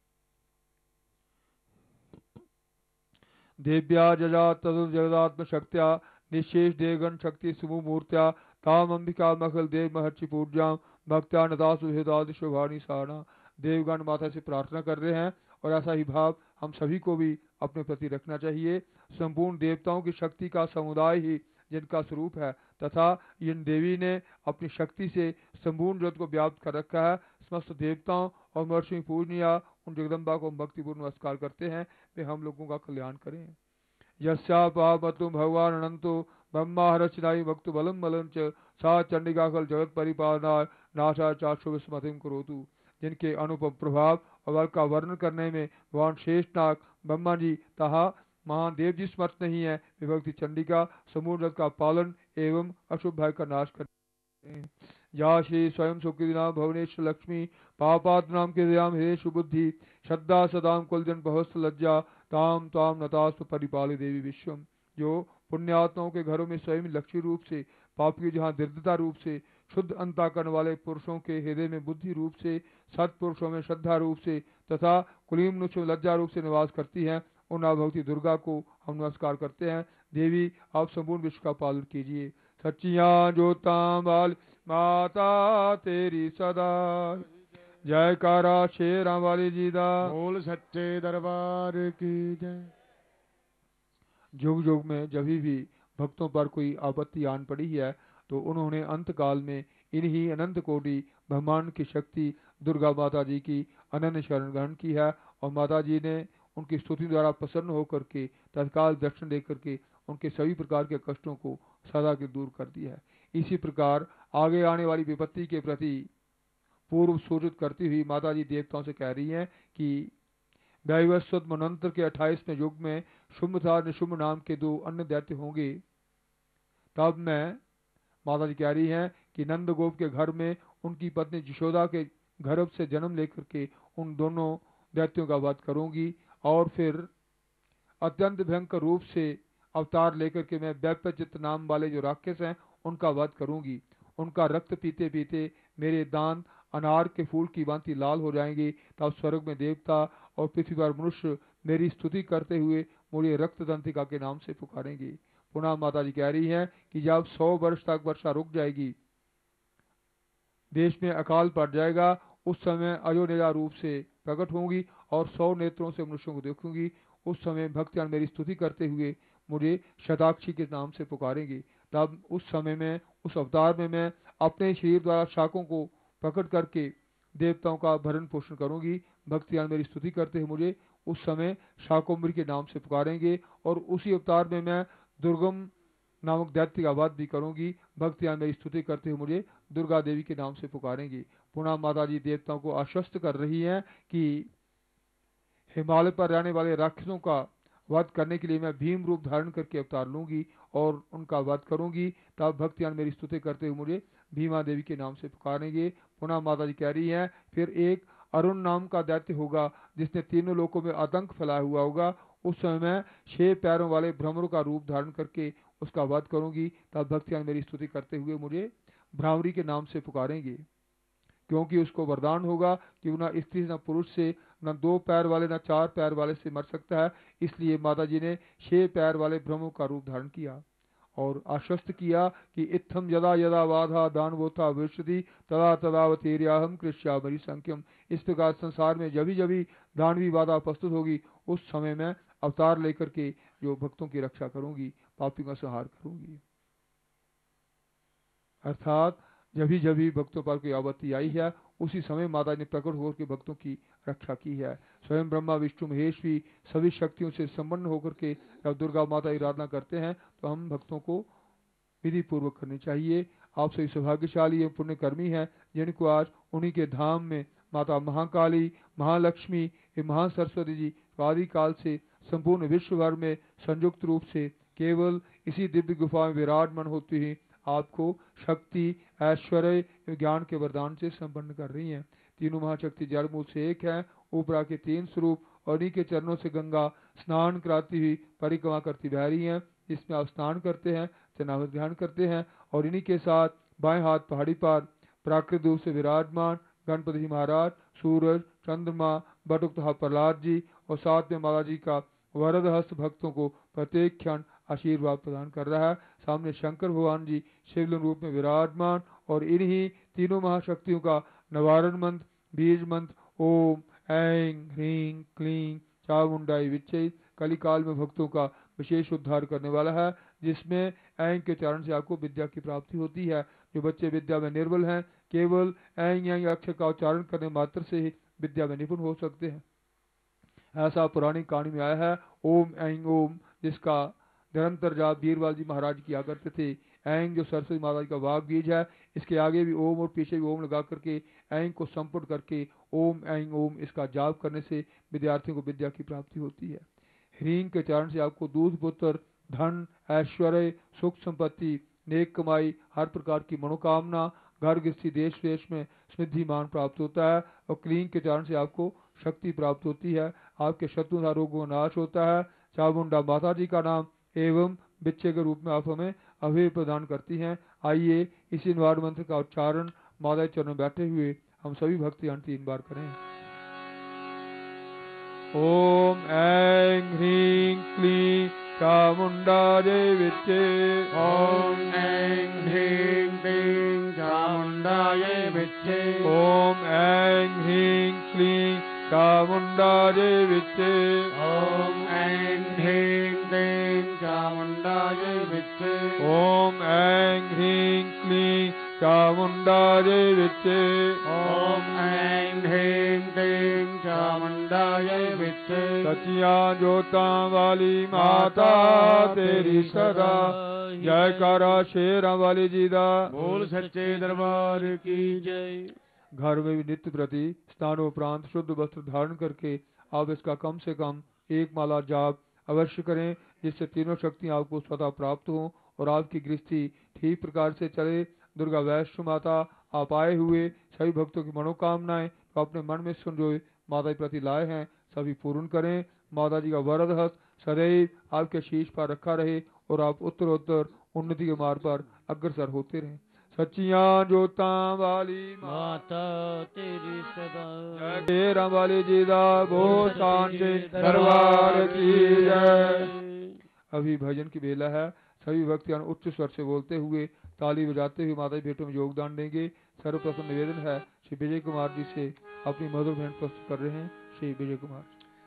देव्या जजा तदु जगदात्म शक्त्या निशेष देवगण शक्ति सुमु मूर्त्या ताम अंबिका मखल देव महर्षि पूज्याम भक्त्या नदासु हेदादि शोभानी साना। देवगण माता से प्रार्थना कर रहे हैं और ऐसा ही भाव हम सभी को भी अपने प्रति रखना चाहिए। संपूर्ण देवताओं की शक्ति का समुदाय ही जिनका स्वरूप है तथा इन देवी ने अपनी शक्ति से संपूर्ण जगत को व्याप्त कर रखा है। समस्त देवताओं और महर्षि पूजनिया उन जगदम्बा को भक्तिपूर्ण नमस्कार करते हैं, वे हम लोगों का कल्याण करें। यस्या पापतु भगवान अनंतो ब्रह्मा हरचनाई भक्तु बलम बलम च सा चंडिका कल जगत परिपालना नाशा चाक्षु विस्मतिम करोतु। जिनके अनुपम प्रभाव और बल का वर्णन करने में भगवान शेषनाग ब्रह्मा जी तथा महादेव जी समर्थ नहीं है, विभक्ति चंडिका समूह जगत का पालन एवं अशुभ भय का नाश करते। या श्री स्वयं सुकृतिनाम भुवनेश्वर लक्ष्मी पापात्नाम के दयाम हे सुबुद्धि श्रद्धा सदाम कुलजन बहुस्थ लज्जा ताम ताम नतास्व परिपाले देवी विश्वम। जो पुण्यात्माओं के घरों में स्वयं लक्ष्मी रूप से, पाप की जहाँ दृढ़ता रूप से, शुद्ध अंतःकरण वाले पुरुषों के हृदय में बुद्धि रूप से, सत्पुरुषों में श्रद्धा रूप से तथा कुलीन मनुष्यों में लज्जा रूप से निवास करती हैं, उन भगवती दुर्गा को हम नमस्कार करते हैं। देवी आप संपूर्ण विश्व का पालन कीजिए। सच्चियां जोतां वाली माता तेरी सदा जयकारा शेरां वाली जी दा। बोल सच्चे दरबार की जय। युग युग में जब भी भक्तों पर कोई आपत्ति आन पड़ी है तो उन्होंने अंत काल में इन्हीं अनंत कोटि ब्रह्मांड की शक्ति दुर्गा माता जी की अनन्य शरण ग्रहण की है और माता जी ने उनकी स्तुति द्वारा प्रसन्न होकर के तत्काल दर्शन देकर के उनके सभी प्रकार के कष्टों को सदा के दूर कर दिया है। इसी प्रकार आगे आने वाली विपत्ति के प्रति पूर्व सूचित करती हुई माता जी देवताओं से कह रही हैं कि वैवस्वत मनंत्र के 28वें युग में शुंभ तथा निशुंभ नाम के दो अन्य दैत्य होंगे। तब मैं माता जी कह रही हैं कि नंदगोप के घर में उनकी पत्नी यशोदा के गर्भ से जन्म लेकर के उन दोनों दैत्यों का वध करूंगी और फिर अत्यंत भयंकर रूप से अवतार लेकर के मैं वैप्यचित्त नाम वाले जो राक्षस हैं उनका वध करूंगी। उनका रक्त पीते पीते मेरे दांत अनार के फूल की भांति लाल हो जाएंगे। तब स्वर्ग में देवता और पृथ्वी पर मनुष्य मेरी स्तुति करते हुए मुझे रक्त दंतिका के नाम से पुकारेंगे। पुनः माता जी कह रही हैं कि जब 100 वर्ष तक वर्षा रुक जाएगी, देश में अकाल पड़ जाएगा, उस समय अयोनिजा रूप से प्रकट होंगी और 100 नेत्रों से मनुष्यों को देखूंगी। उस समय भक्तजन मेरी स्तुति करते हुए मुझे शताक्षी के नाम से पुकारेंगे। तब उस समय में उस अवतार में मैं अपने शरीर द्वारा शाखों को प्रकट करके देवताओं का भरण पोषण करूंगी। भक्तजन मेरी स्तुति करते हुए मुझे उस समय शाकोम्बरी के नाम से पुकारेंगे और उसी अवतार में मैं दुर्गम नामक दैत्य का वध भी करूंगी। भक्तजन मेरी स्तुति करते हुए मुझे दुर्गा देवी के नाम से पुकारेंगे। पुनः माता जी देवताओं को आश्वस्त कर रही हैं कि हिमालय पर रहने वाले राक्षसों का वध करने के लिए मैं भीम रूप धारण करके अवतार लूंगी और उनका वध करूंगी। तब भक्तजन मेरी स्तुति करते हुए मुझे भीमा देवी के नाम से पुकारेंगे। पुनः माता जी कह रही हैं फिर एक अरुण नाम का दैत्य होगा जिसने तीनों लोकों में आतंक फैलाया हुआ होगा। उस समय मैं 6 पैरों वाले भ्रमरों का रूप धारण करके उसका वध करूंगी। तब भक्तजन मेरी स्तुति करते हुए मुझे भ्रामरी के नाम से पुकारेंगे, क्योंकि उसको वरदान होगा कि न स्त्री न पुरुष से, न 2 पैर वाले न 4 पैर वाले से मर सकता है। इसलिए माता जी ने 6 पैर वाले भ्रमों का रूप धारण किया और आश्वस्त किया कि इत्थम यदा यदा बाधा दानवोथा विशति तदा तदावतीर्याहम कृष्यामरी संख्यम। इस प्रकार संसार में जभी जभी दानवी बाधा प्रस्तुत होगी उस समय मैं अवतार लेकर के जो भक्तों की रक्षा करूंगी, पापियों का संहार करूंगी। अर्थात जभी जभी भक्तों पर कोई आपत्ति आई है उसी समय माता ने प्रकट होकर के भक्तों की रक्षा की है। स्वयं ब्रह्मा विष्णु महेश भी सभी शक्तियों से संपन्न होकर के जब दुर्गा माता की आराधना करते हैं तो हम भक्तों को विधि पूर्वक करनी चाहिए। आप सभी सौभाग्यशाली एवं पुण्यकर्मी हैं जिनको आज उन्हीं के धाम में माता महाकाली, महालक्ष्मी एवं महासरस्वती जी आदि काल से संपूर्ण विश्व भर में संयुक्त रूप से केवल इसी दिव्य गुफा में विराजमान होती ही आपको शक्ति, ऐश्वर्य एवं ज्ञान के वरदान से संपन्न कर रही हैं। तीनों महाशक्ति जड़ मूल से एक है, ऊपरा के 3 स्वरूप और इन्हीं के चरणों से गंगा स्नान कराती हुई परिक्रमा करती बह रही है। जिसमें आप स्नान करते हैं, चरणामृत ध्यान करते हैं और इन्हीं के साथ बाएं हाथ पहाड़ी पर प्राकृत रूप से विराजमान गणपति जी महाराज, सूरज, चंद्रमा, बटुक तथा प्रहलाद जी और साथ में माता जी का वरद हस्त भक्तों को प्रत्येक क्षण आशीर्वाद प्रदान कर रहा है। सामने शंकर भगवान जी शिवलिंग रूप में विराजमान और इन्हीं तीनों महाशक्तियों का निवारण मंत्र, बीज मंत्र ओम ऐं ह्रीं क्लीं चामुंडाई विच्चे कलिकाल में भक्तों का विशेष उद्धार करने वाला है। जिसमें ऐं के चरण से आपको विद्या की प्राप्ति होती है। जो बच्चे विद्या में निर्बल हैं केवल ऐं ऐं अक्षर का उच्चारण करने मात्र से ही विद्या में निपुण हो सकते हैं। ऐसा पौराणिक कहानी में आया है। ओम ऐं ओम जिसका निरंतर जाप बीरबल जी महाराज किया करते थे। ऐं जो सरस्वती माता जी का वाग बीज है, इसके आगे भी ओम और पीछे भी ओम लगा करके ऐं को संपुट करके ओम ऐं ओम इसका जाप करने से विद्यार्थियों को विद्या की प्राप्ति होती है। ह्रीं के चरण से आपको दूध, पुत्र, धन, ऐश्वर्य, सुख संपत्ति, नेक कमाई, हर प्रकार की मनोकामना, घर गृहस्थी, देश देश में समृद्धिमान प्राप्त होता है। और क्लीं के चरण से आपको शक्ति प्राप्त होती है। आपके शत्रु तथा रोगों का नाश होता है। चामुंडा माता जी का नाम एवं बिच्छे के रूप में आप हमें अभय प्रदान करती हैं। आइए इसी निवारण मंत्र का उच्चारण माता के चरणों में बैठे हुए हम सभी भक्तिगण 3 बार करें। ओम ऐं ह्रीं क्लीं चामुंडायै विच्चे। ओम ऐं ह्रीं क्लीं चामुंडायै विच्चे। ओम ऐं ह्रीं क्लीं चामुंडायै विच्चे। ओम ऐं ह्रीं क्लीं चामुंडायै विच्चे। ओम ऐं ह्रीं क्लीं चामुंडायै विच्चे। ओम ऐं ह्रीं क्लीं चामुंडायै विच्चे। सचिया जोतां वाली माता तेरी सदा जयकारा शेरां वाली जी दा। बोल सच्चे दरबार की जय। घर में भी नित्य प्रति स्नानोपरांत शुद्ध वस्त्र धारण करके आप इसका कम से कम 1 माला जाप अवश्य करें, जिससे तीनों शक्तियां आपको स्वतः प्राप्त हों और आपकी गृहस्थी ठीक प्रकार से चले। दुर्गा वैष्णो माता आप आए हुए सभी भक्तों की मनोकामनाएं तो अपने मन में संजोए माता के प्रति लाए हैं सभी पूर्ण करें। माता जी का वरद हस्त सदैव आपके शीश पर रखा रहे और आप उत्तरोत्तर उन्नति के मार्ग पर अग्रसर होते रहें। सच्चियां जोतां वाली माता तेरी सदा जय तेरा वाली जी दा बोल सांचे दरबार की जय। अभी भजन की बेला है। सभी भक्तगण उच्च स्वर से बोलते हुए ताली बजाते हुए माता की भेंटों में योगदान देंगे। सर्वप्रथम निवेदन है श्री विजय कुमार जी से अपनी मधुर भेंट प्रस्तुत कर रहे हैं। श्री विजय कुमार।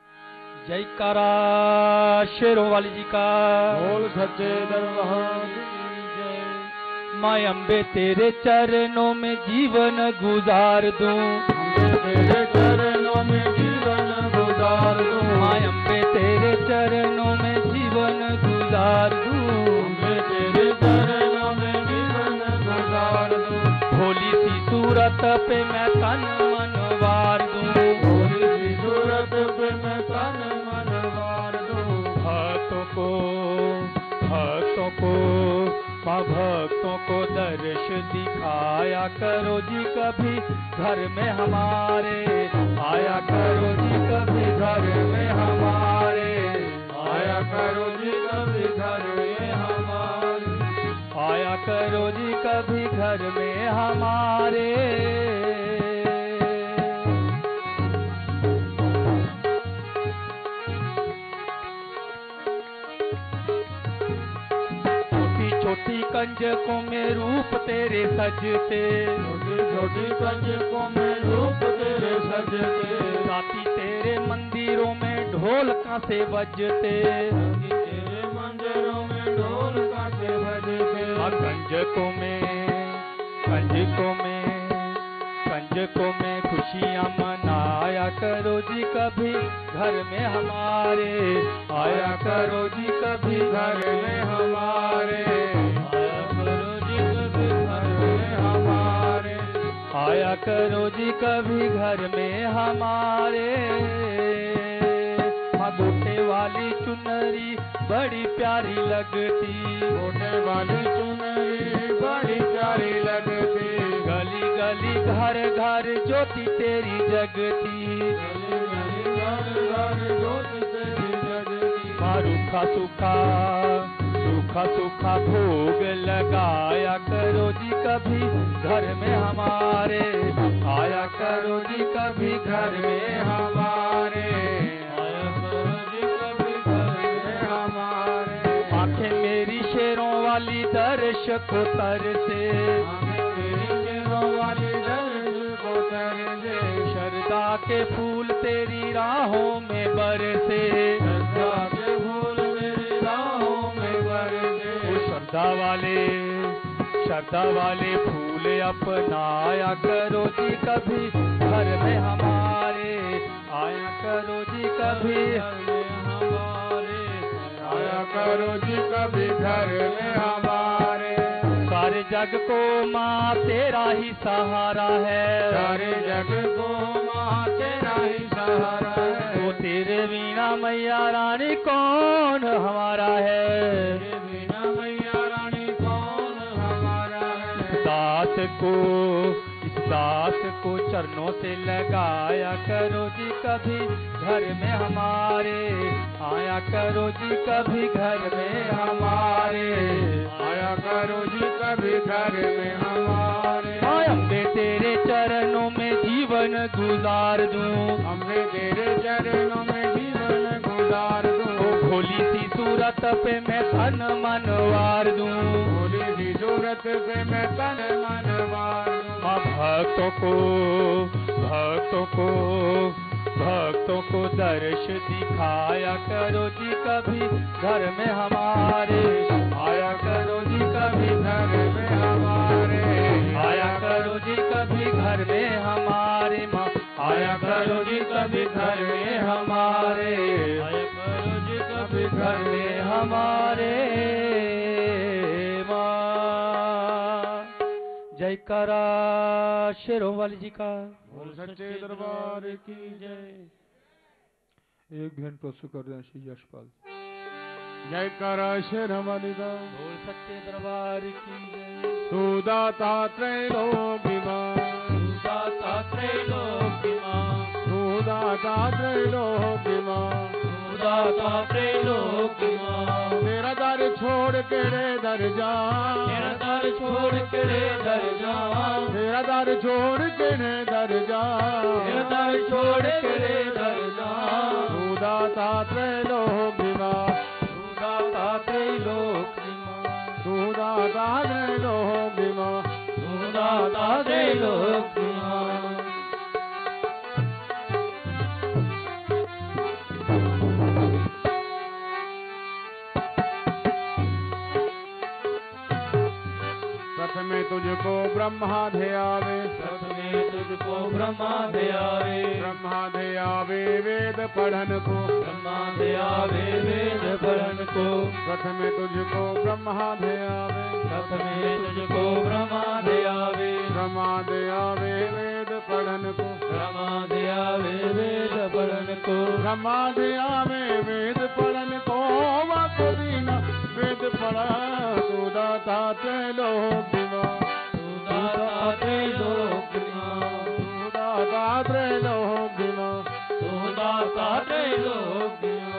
जयकारा शेरों वाली जी का। बोल सच्चे दरबार की जय। माँ अम्बे तेरे चरणों में जीवन गुजार दूं। तेरे चरणों में जीवन गुजार दूं। माँ अम्बे तेरे चरणों में जीवन गुजार दूं। तेरे चरणों में जीवन गुजार दूं। भोली सी सूरत पे मैं तन मन वार दूं। भोली सी सूरत पे मैं तन मन वार दूं। भक्तों को दर्श दिखाया करो जी कभी घर में हमारे। आया करो जी कभी घर में हमारे। आया करो जी कभी घर में हमारे। आया करो जी कभी घर में हमारे। छोटी कंजकों में रूप तेरे सजते। छोटी छोटी कंजकों में रूप तेरे सजते। राती तेरे मंदिरों में ढोल कांसे बजते। तेरे मंदिरों में ढोल कांसे बजते। कंजकों में खुशियाँ मनाया करो जी कभी घर में हमारे। आया करो जी कभी घर में हमारे। करो जी कभी घर में हमारे। गोटे वाली चुनरी बड़ी प्यारी लगती, गोटे वाली चुनरी बड़ी प्यारी लगती, गली गली घर घर ज्योति तेरी जगती, गली गली घर घर ज्योति तेरी जगती। रूखा सूखा सूखा सूखा भोग लगाया करो जी कभी घर में हमारे, आया करो जी कभी घर में हमारे, आया करो जी कभी घर में हमारे। आंखें मेरी शेरों वाली दर्शकों तरसे, मेरी शेरों वाली दर्श को तरसे, शरदा के फूल तेरी राहों में बरसे, श्रद्धा के फूल मेरी राहों में बरसे। श्रद्धा वाले फूल अपनाया करो जी कभी घर में हमारे, आया करो जी कभी हमारे, आया करो जी कभी घर में हमारे। सारे जग को माँ तेरा ही सहारा है, सारे जग को माँ तेरा ही सहारा है, तो तेरे बिना मैया रानी कौन हमारा है, तेरे बिना मैया रानी कौन हमारा है। इस दास को चरणों से लगाया करो जी कभी घर में हमारे, आया करो जी कभी घर में हमारे, आया करो जी कभी घर में हमारे। अम्बे तेरे चरणों में जीवन गुजार दूं, अम्बे तेरे चरणों में जीवन गुजार दूं, भोली सी सूरत पे मैं तन मन वार दूं, भोली सी सूरत पे मैं तन मन वार दूं। भक्तों को दर्श दिखाया करो जी कभी घर में हमारे, आया करो जी कभी घर में हमारे, आया करो जी कभी घर में हमारे माँ, आया करो जी कभी घर में हमारे, आया करो जी कभी घर में हमारे माँ। जयकारा शेरों वाली जी का, बोल सच्चे दरबार की जय। एक भेंट प्रस्तुत कर रहे हैं श्री यशपाल। जयकारा शेर हमारी दा, बोल सच्चे दरबार की जय। तू दाता त्रैलोक्यमान, तू दाता त्रैलोक्यमान, तू दाता त्रैलोक्यमान, तू दाता त्रैलोक्यमान। तेरा दर छोड़ के रे दर जा, तेरा दर छोड़ के रे दर जा, तेरा दर छोड़ के रे दर जा, तेरा दर छोड़ के रे दर जा। तू दाता त्रैलोक्यमान, तू दाता त्रैलोक्यमान, तू दाता त्रैलोक्यमान, तू दाता त्रैलोक्यमान। प्रथमे तुझको ब्रह्मा ध्यावे, प्रथमे तुझको ब्रह्मा ध्यावे, ब्रह्मा ध्यावे वेद पढ़न को, ब्रह्मा ध्यावे वेद पढ़न को। प्रथमे तुझको ब्रह्मा ध्यावे, प्रथमे तुझको ब्रह्मा ध्यावे, ब्रह्मा ध्यावे वेद पढ़न को, ब्रह्मा ध्यावे वेद पढ़न को। ब्रह्मा ध्यावे वेद पढ़न को, वाको दीना वेद पढ़ा। तू दाता त्रैलोक्यमान, तू दाता त्रैलोक्यमान, तू दाता त्रैलोक्यमान, तू दाता त्रैलोक्यमान।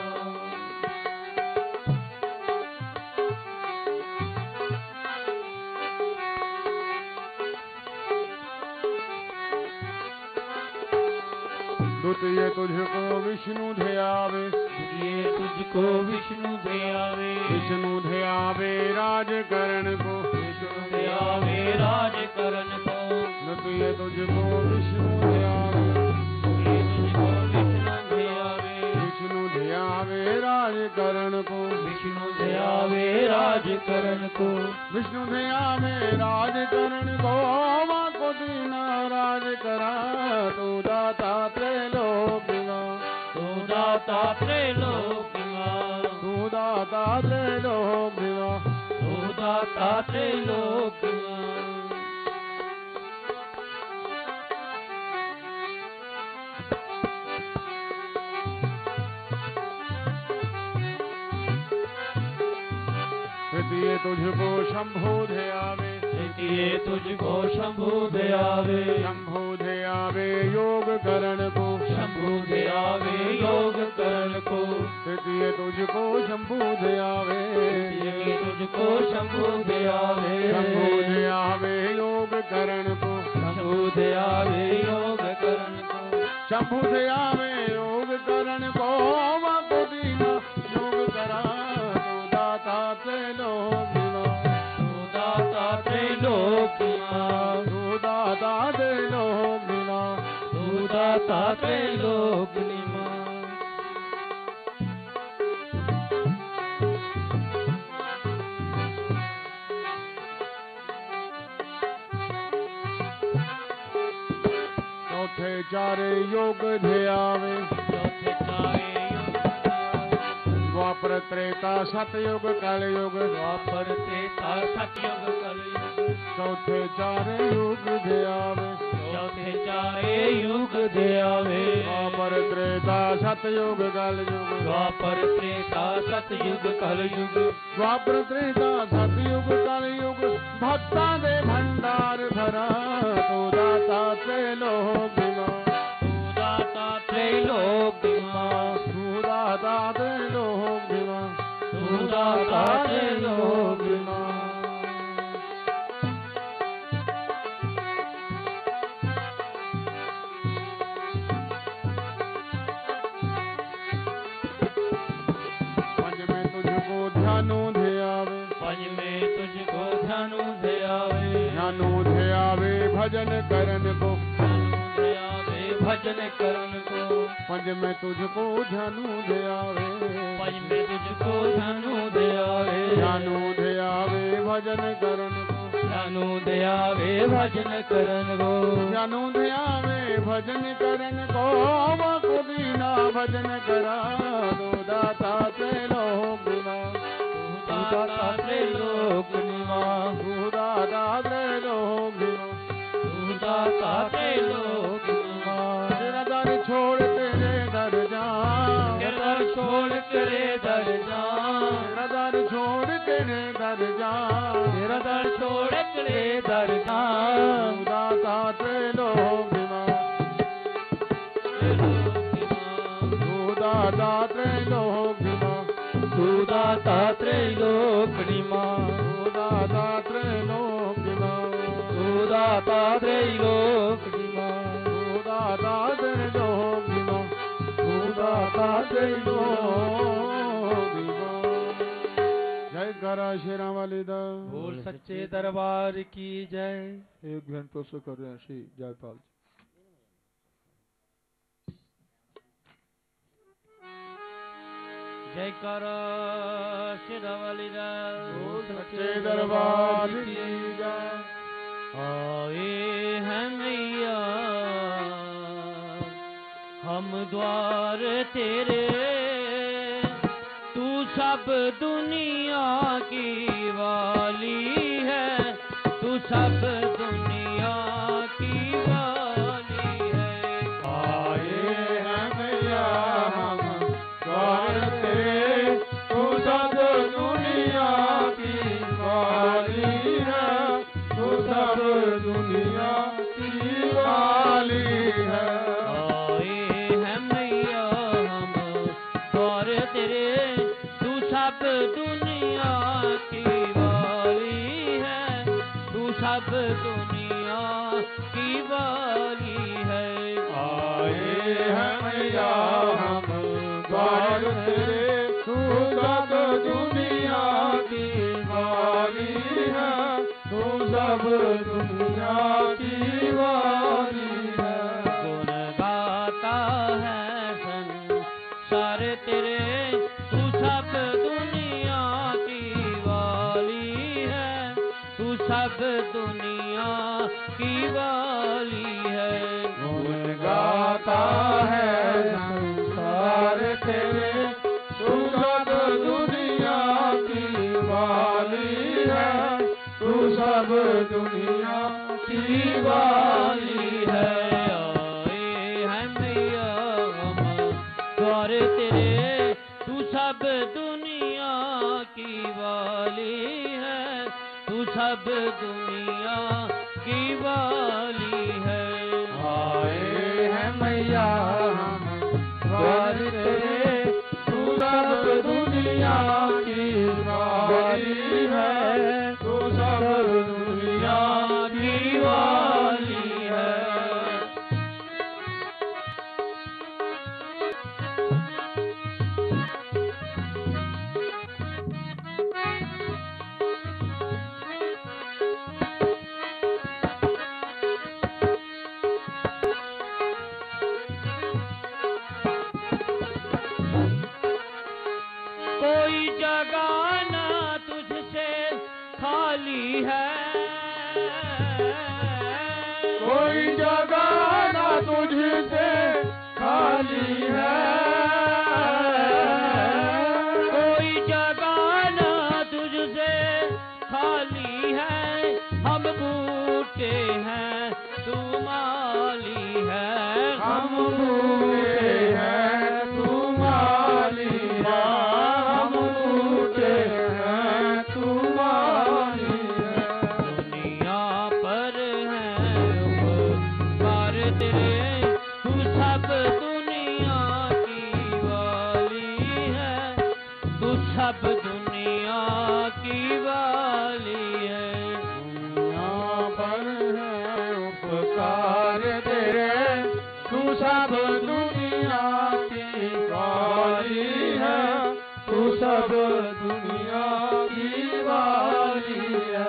द्वितीय तुझको विष्णु ध्यावे, ये तुझको विष्णु ध्यावे, विष्णु ध्यावे राज करण को, विष्णु ध्यावे राज करण को। द्वितीय तुझको विष्णु ध्यावे, ये तुझको विष्णु ध्यावे, विष्णु ध्यावे राज करण को, विष्णु ध्यावे राज करण को। विष्णु ध्यावे राज करण को, माँ को दीना राज करा। तू दाता त्रैलोक्यमान, तू दाता त्रैलोक्यमान, तू दाता त्रैलोक्यमान, तू दाता त्रैलोक्यमान। तुझको शंभु ध्यावे, किए तुझको शंभु ध्यावे, शंभु ध्यावे योग करण को, शंभु ध्यावे योग करण को, किए तुझको शंभु ध्यावे, किए तुझको शंभु ध्यावे, शंभु ध्यावे योग करण को, शंभु ध्यावे योग करण को, शंभु ध्यावे योग करण को, वाको दीना योग करा, तू दाता त्रैलोक्यमा, तू दाता त्रैलोक्यमा, तू दाता त्रैलोक्यमा, तू दाता त्रैलोक्यमा। चौथे चारे योग ध्यावे, चौथे चारे द्वापर त्रेता सतयुग कलयुग, द्वापर त्रेता सतयुग कलयुग, चौथे चारे युग ध्यावे, चौथे चारे युग ध्यावे, द्वापर त्रेता सतयुग कलयुग, द्वापर त्रेता सतयुग कलयुग, द्वापर त्रेता सतयुग कलयुग, भक्ता दे भंडार भरा, तू दाता त्रैलोक्यमा, तू दाता त्रैलोक्यमा, तू दाता त्रैलोक्यमा, तू दाता त्रैलोक्यमा। पंज में तुझको ध्यानो ध्यावे, पंज में तुझको ध्यानु ध्यावे, ध्यानो ध्यावे भजन करन को, ध्यावे भजन करन को, पंज में तुझको ध्यानो ध्यावे, पंज में तुझको ध्यानु ध्यावे, ध्यानो ध्यावे भजन करन को, ध्यानु ध्यावे भजन करन को, ध्यानो ध्यावे भजन करन को, वाको दीना भजन करा, तू दाता त्रैलोक्यमा, तू दाता त्रैलोक्यमा, तू दाता त्रैलोक्यमा, तू दाता त्रैलोक्यमा। तेरा दर छोड़ तेरे दर जा, तेरा दर छोड़ तेरे दर जा, तेरा दर छोड़ तेरे दर जा, तेरा दर छोड़ तेरे दर जा, तू दाता त्रैलोक्यमा, तू दाता त्रैलोक्यमा, तू दाता त्रैलोक्यमा, तू दाता त्रैलोक्यमा, तू दाता त्रैलोक्यमा, तू दाता त्रैलोक्यमा, तू दाता त्रैलोक्यमा। जय करा शेरा वाली दा। बोल सच्चे दरबार की जय। एक बहन प्रोत्साह कर रहे हैं श्री जयपाल जी। जय करा शेरा वाली दा। बोल सच्चे दरबार की जय। आए हैं मैया हम द्वार तेरे, तू सब दुनिया की वाली है, तू सब दुनिया की वाली है। आए हैं मैया हम द्वार तेरे, तू सब दुनिया की वाली है, तू सब दुनिया की वाली है। आए हैं मैया हम द्वार तेरे, तू सब दुनिया की वाली है, तू सब दुनिया की वाली है। आए हैं मैया हम द्वार तेरे, तू सब दुनिया की वाली है, तू सब दुनिया की वाली है। गुण गाता है संसार तेरे, तू सब दुनिया की वाली है, तू सब दुनिया की वाली है। गुण गाता है संसार तेरे, तू सब दुनिया की वाली है, तू सब दुनिया की वाली है। आए हैं मैया हम द्वार तेरे, तू सब दुनिया की वाली है, सब दुनिया की वाली है। आए हैं मैया हम द्वार तेरे, तू सब दुनिया की वाली है, तू सब दुनिया की वाली है। कोई जगह ना तुझसे खाली है, कोई जगह ना तुझसे खाली है, कोई जगह ना तुझसे खाली है। हम बूटे हैं तू माली है, हम बूटे हैं तू माली है, हम बूटे हैं तू माली है। दुनिया पर है उपकार तेरे, तू सब दुनिया की वाली है, तू सब दुनिया की वाली है। दुनिया पर है उपकार तेरे, तू सब दुनिया की वाली है, तू सब दुनिया की वाली है।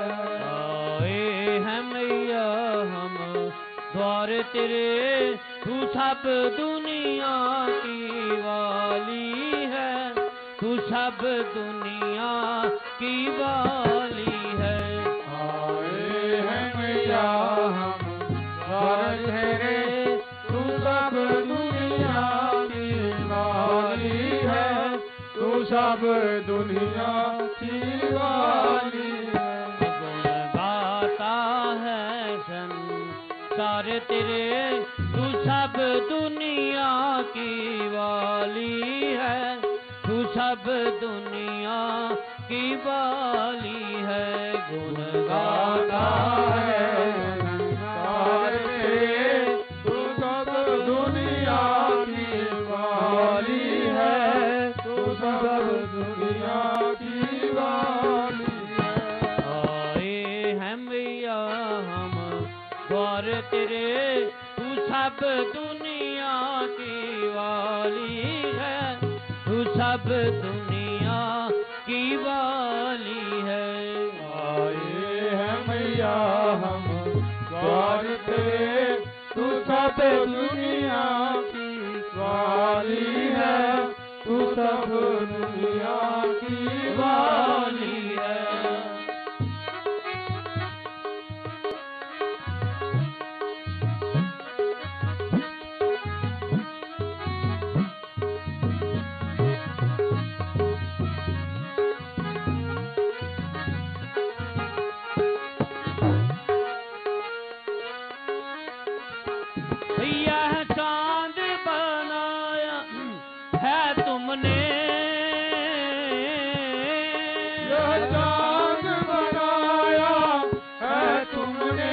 आए हैं मैया हम द्वार तेरे, तू सब दुनिया की वाली है, तू सब दुनिया की वाली है। आए हैं मैया हम द्वार तेरे, तू सब दुनिया की वाली है, तू सब दुनिया की वाली है। गुण गाता है संसार तेरे, तू सब दुनिया की वाली है, तू सब दुनिया की वाली है। गुण गाता है संसार तेरे, तू सब दुनिया की वाली है, तू सब दुनिया की वाली है। आए हैं मैया हम द्वार तेरे, तू सब दुनिया की वाली है, तू सब दुनिया की वाली है। आए हैं मैया हम द्वार तेरे, तू सब दुनिया की वाली है, तू सब दुनिया की वाली है। यह चांद बनाया है तुमने, यह चांद बनाया है तुमने,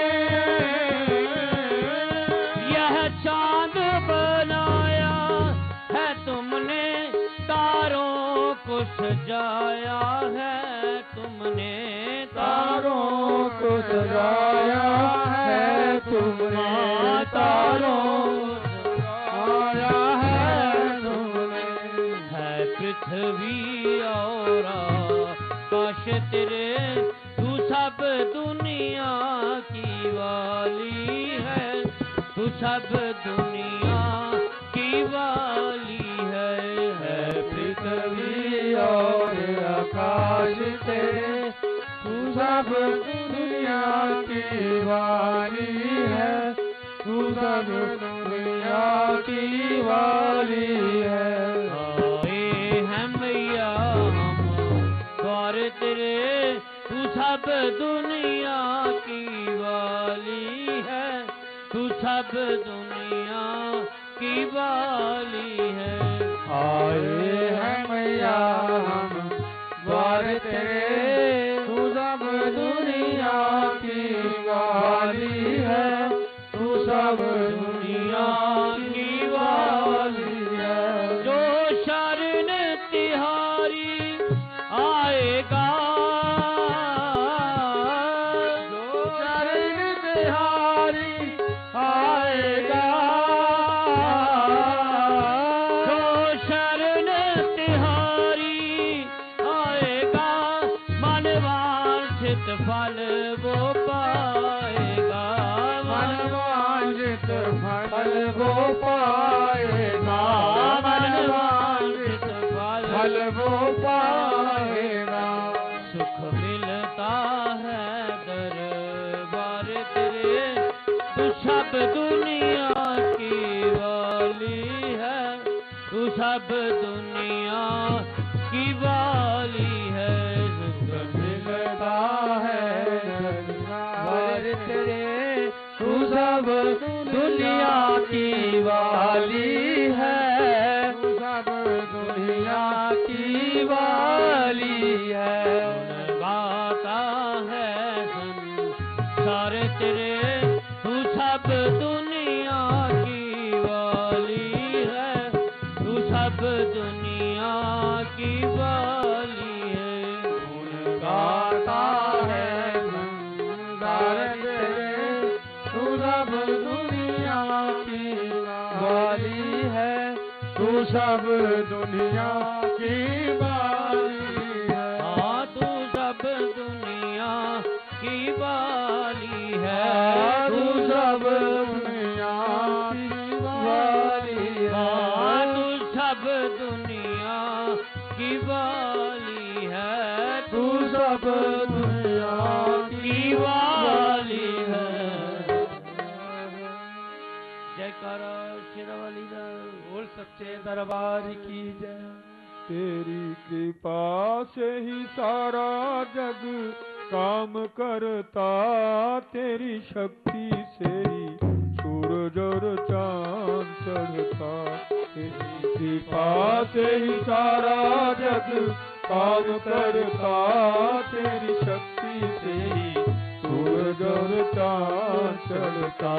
यह चांद बनाया है तुमने, तारों को सजाया है तुमने, तारों को सजाया है तुमने, तारों को सजाया है तुमने। है पृथ्वी और आकाश तेरे, तू सब दुनिया की वाली है, तू सब दुनिया की वाली है। पृथ्वी और आकाश तेरे, तू सब दुनिया की वाली है, तू सब दुनिया की वाली है। आए हैं मैया हम द्वार तेरे, तू सब दुनिया की वाली है, तू सब दुनिया की वाली है। आए हैं मैया हम द्वार तेरे, तू सब दुनिया वो पाएगा, मनवांछित फल वो पाएगा, मनवांछित फल वो पाएगा। सुख मिलता है दरबार तेरे, तू सब दुनिया की वाली है, तू सब दुनिया की वाली है। सुख मिलता है दरबार तेरे, तू सब दुनिया की वाली है, तू सब दुनिया की वाली है। गाता है संसार तेरे, तू सब दुनिया की वाली है, तू सब दुनिया की वाली है। गाता है संसार तेरे, तू सब दुनिया की वाली है, तू सब दुनिया की वाली है। हाँ तू सब दुनिया की वाली है, तू सब दुनिया की वाली है। हाँ तू सब दुनिया की वाली है, तू सब दुनिया की वाली है। जयकारा शेरावाली दा बोल सच्चे दरबार की जय। तेरी कृपा से ही सारा जग काम करता, तेरी शक्ति से ही सूरज और चांद चढ़ता। तेरी कृपा से ही सारा जग काम करता, तेरी शक्ति से ही सूरज और चांद चढ़ता।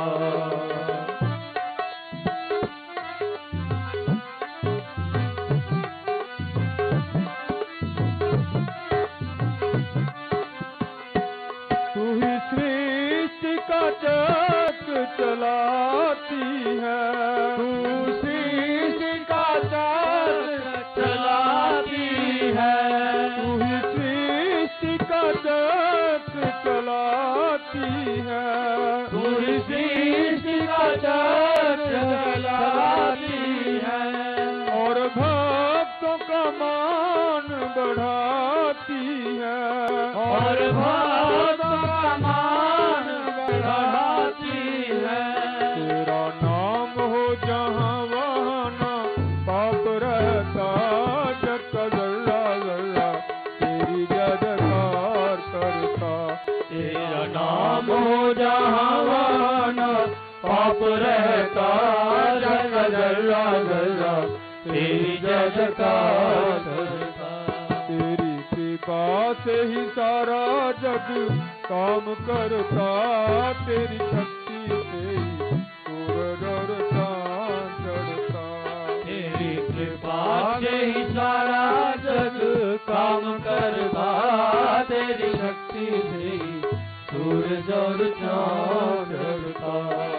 चक्र चलाती है, तू सृष्टि का चक्र चलाती है, तू ही सृष्टि का चक्र चलाती है, तू ही सृष्टि का चक्र चलाती है। और भक्तों का मान बढ़ाती है, और भक्तों का मान बढ़ाती है। तेरा नाम हो जहाँ वहाँ ना पाप रहता, जग का जर्रा जर्रा तेरी जय जयकार करता। तेरा नाम हो जहाँ वहाँ ना पाप रहता, जग का जर्रा जर्रा तेरी जय जयकार करता। तेरी कृपा से ही सारा जग काम करता, तेरी शक्ति से ही सूरज और चांद चढ़ता। तेरी कृपा से ही सारा जग काम करता, तेरी शक्ति से ही सूरज और चांद चढ़ता।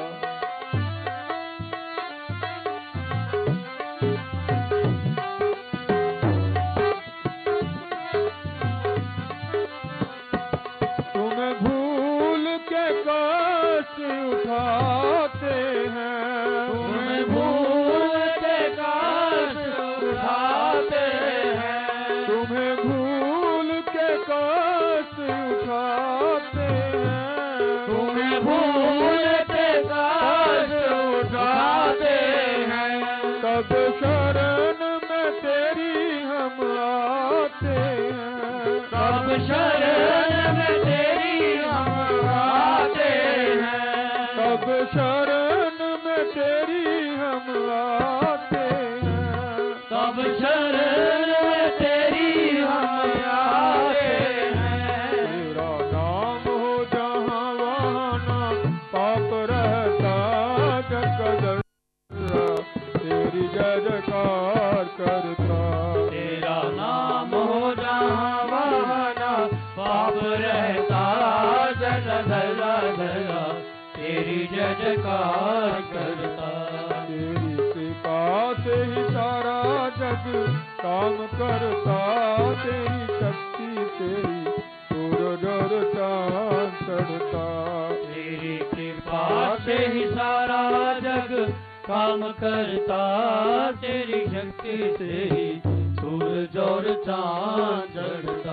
उठाते हैं, तुम्हें भूल के कष्ट उठाते हैं, तुम्हें भूल के कष्ट उठाते हैं, तुम्हें भूल के कष्ट उठाते हैं। तब शरण में तेरी हम आते हैं, तब शरण में तेरी हम आते हैं, तब शरण में तेरी हम आते हैं, तब शरण में तेरी हम आते हैं। तेरा नाम हो जहाँ वहाँ ना पाप रहता, जग का जर्रा तेरी जय जयकार करता। तेरा नाम हो जहाँ वहाँ ना पाप रहता, जग धरा धरा तेरी जय जयकार करता। तेरी कृपा से ही सारा जग काम करता, तेरी शक्ति से ही सूरज जोर चांद चढ़ता। तेरी कृपा से ही सारा जग काम करता, तेरी शक्ति से ही सूरज और चांद चढ़ता।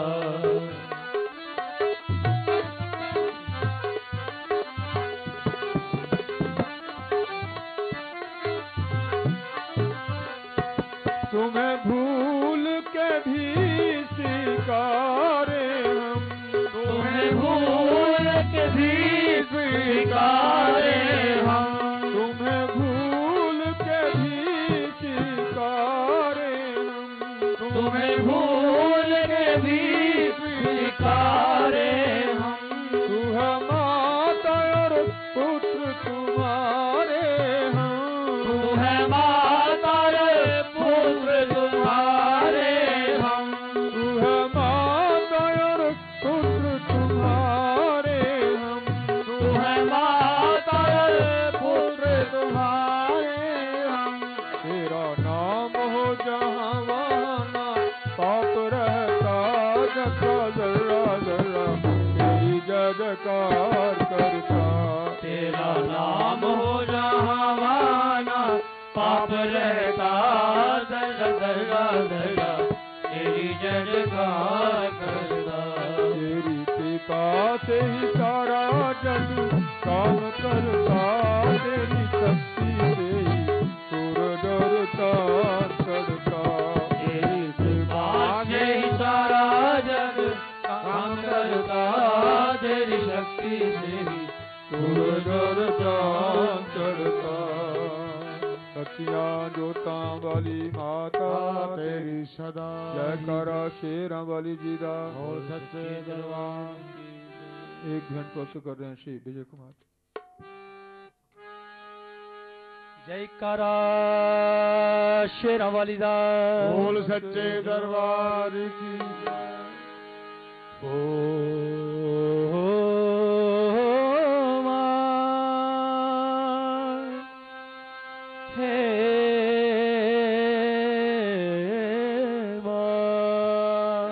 तुम्हें भूल के भी स्वीकारे हम, तुम्हें भूल के भी स्वीकारे हम, तुम्हें भूल के भी स्वीकारे हम, तुम्हें भूल के भी स्वीकारे हम। तू है माता और पुत्र तुम्हारे हम, तू है माता और पुत्र तुम्हारे हम, तू है माता और पुत्र तुम्हारे हम, तू है माता और पुत्र तुम्हारे हम। तेरा नाम हो जहाँ वहाँ ना पाप रहता, जगह जरा जरा तेरी जयकार करता। तेरा नाम हो जहाँ वहाँ ना पाप रहता, जरा जरा जरा तेरी जयकार करता। तेरी कृपा से ही सारा जग काम करता, तेरी शक्ति से ही सूरज और चांद चढ़ता। तेरी कृपा से ही सारा जग काम करता, तेरी शक्ति से ही सूरज और चांद चढ़ता। सखियां जोतां वाली माता तेरी सदा जयकारा शेरां वाली जी दा। बोल सच्चे दरबार एक घंट को कर रहे हैं श्री विजय कुमार। जयकारा शेरां वाली दा। बोल सच्चे दरबार की ओ मां हे मां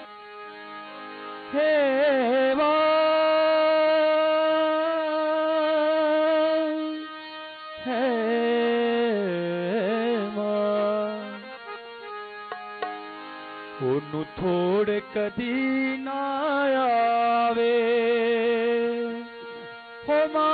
हे मां हे मां। ਉਹਨੂੰ ਥੋੜ ਕਦੀ ਨਾ ਆਵੇ ਹੋ ਮਾਂ।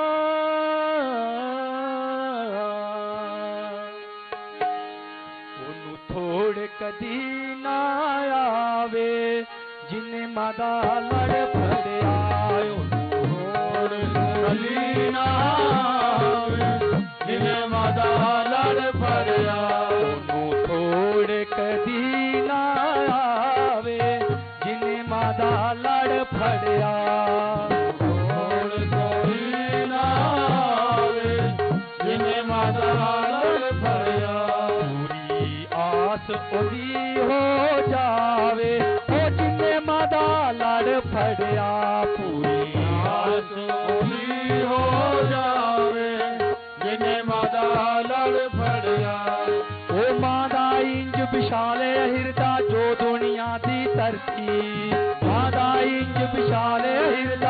ਉਹਨੂੰ ਥੋੜ ਕਦੀ ਨਾ ਆਵੇ ਜਿਨੇ ਮਾਂ ਦਾ ਲੜ ਫੜਿਆ। ਉਹਨੂੰ ਥੋੜ ਕਦੀ ਨਾ ਆਵੇ ਜਿਨੇ ਮਾਂ ਦਾ ਲੜ ਫੜਿਆ। ਉਹਨੂੰ ਥੋੜ ਕਦੀ ਨਾ ਆਵੇ ਜਿਨੇ ਮਾਂ ਦਾ ਲੜ ਫੜਿਆ। ਥੋੜ ਕੋਈ ਨਾ ਆਵੇ ਜਿਨੇ ਮਾਂ ਦਾ ਲੜ ਫੜਿਆ। ਪੂਰੀ ਆਸ ਉਹਦੀ ਹੋ ਜਾਵੇ ਉਹ ਜਿਨੇ ਮਾਂ ਦਾ ਲੜ ਫੜਿਆ। ਪੂਰੀ ਆਸ ਉਹਦੀ ਹੋ ਜਾਵੇ ਜਿਨੇ ਮਾਂ ਦਾ ਲੜ ਫੜਿਆ। ਉਹ ਮਾਂ ਦਾ ਇੰਜ ਵਿਸ਼ਾਲੇ ਹਿਰਦਾ ਜੋ ਦੁਨੀਆ ਦੀ ਧਰਤੀ। ਮਾਂ ਦਾ ਇੰਜ ਵਿਸ਼ਾਲੇ ਹਿਰਦਾ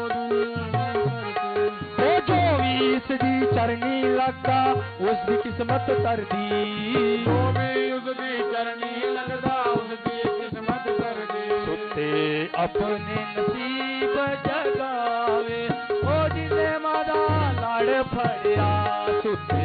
ਉਹ ਜੋ ਵੀ ਇਸ ਦੀ ਚਰਨੀ ਲੱਗਦਾ ਉਸ ਦੀ ਕਿਸਮਤ ਤਰਦੀ। ਜੋ ਵੀ ਉਸ ਦੀ ਚਰਨੀ ਲੱਗਦਾ ਉਸ ਦੀ ਕਿਸਮਤ ਕਰਦੀ। ਸੁੱਤੇ ਆਪਣੇ ਨਸੀਬ ਜਗਾਵੇ ਉਹ ਜਿਨੇ ਮਾਂ ਦਾ ਲੜ ਫੜਿਆ। ਸੁੱਤੇ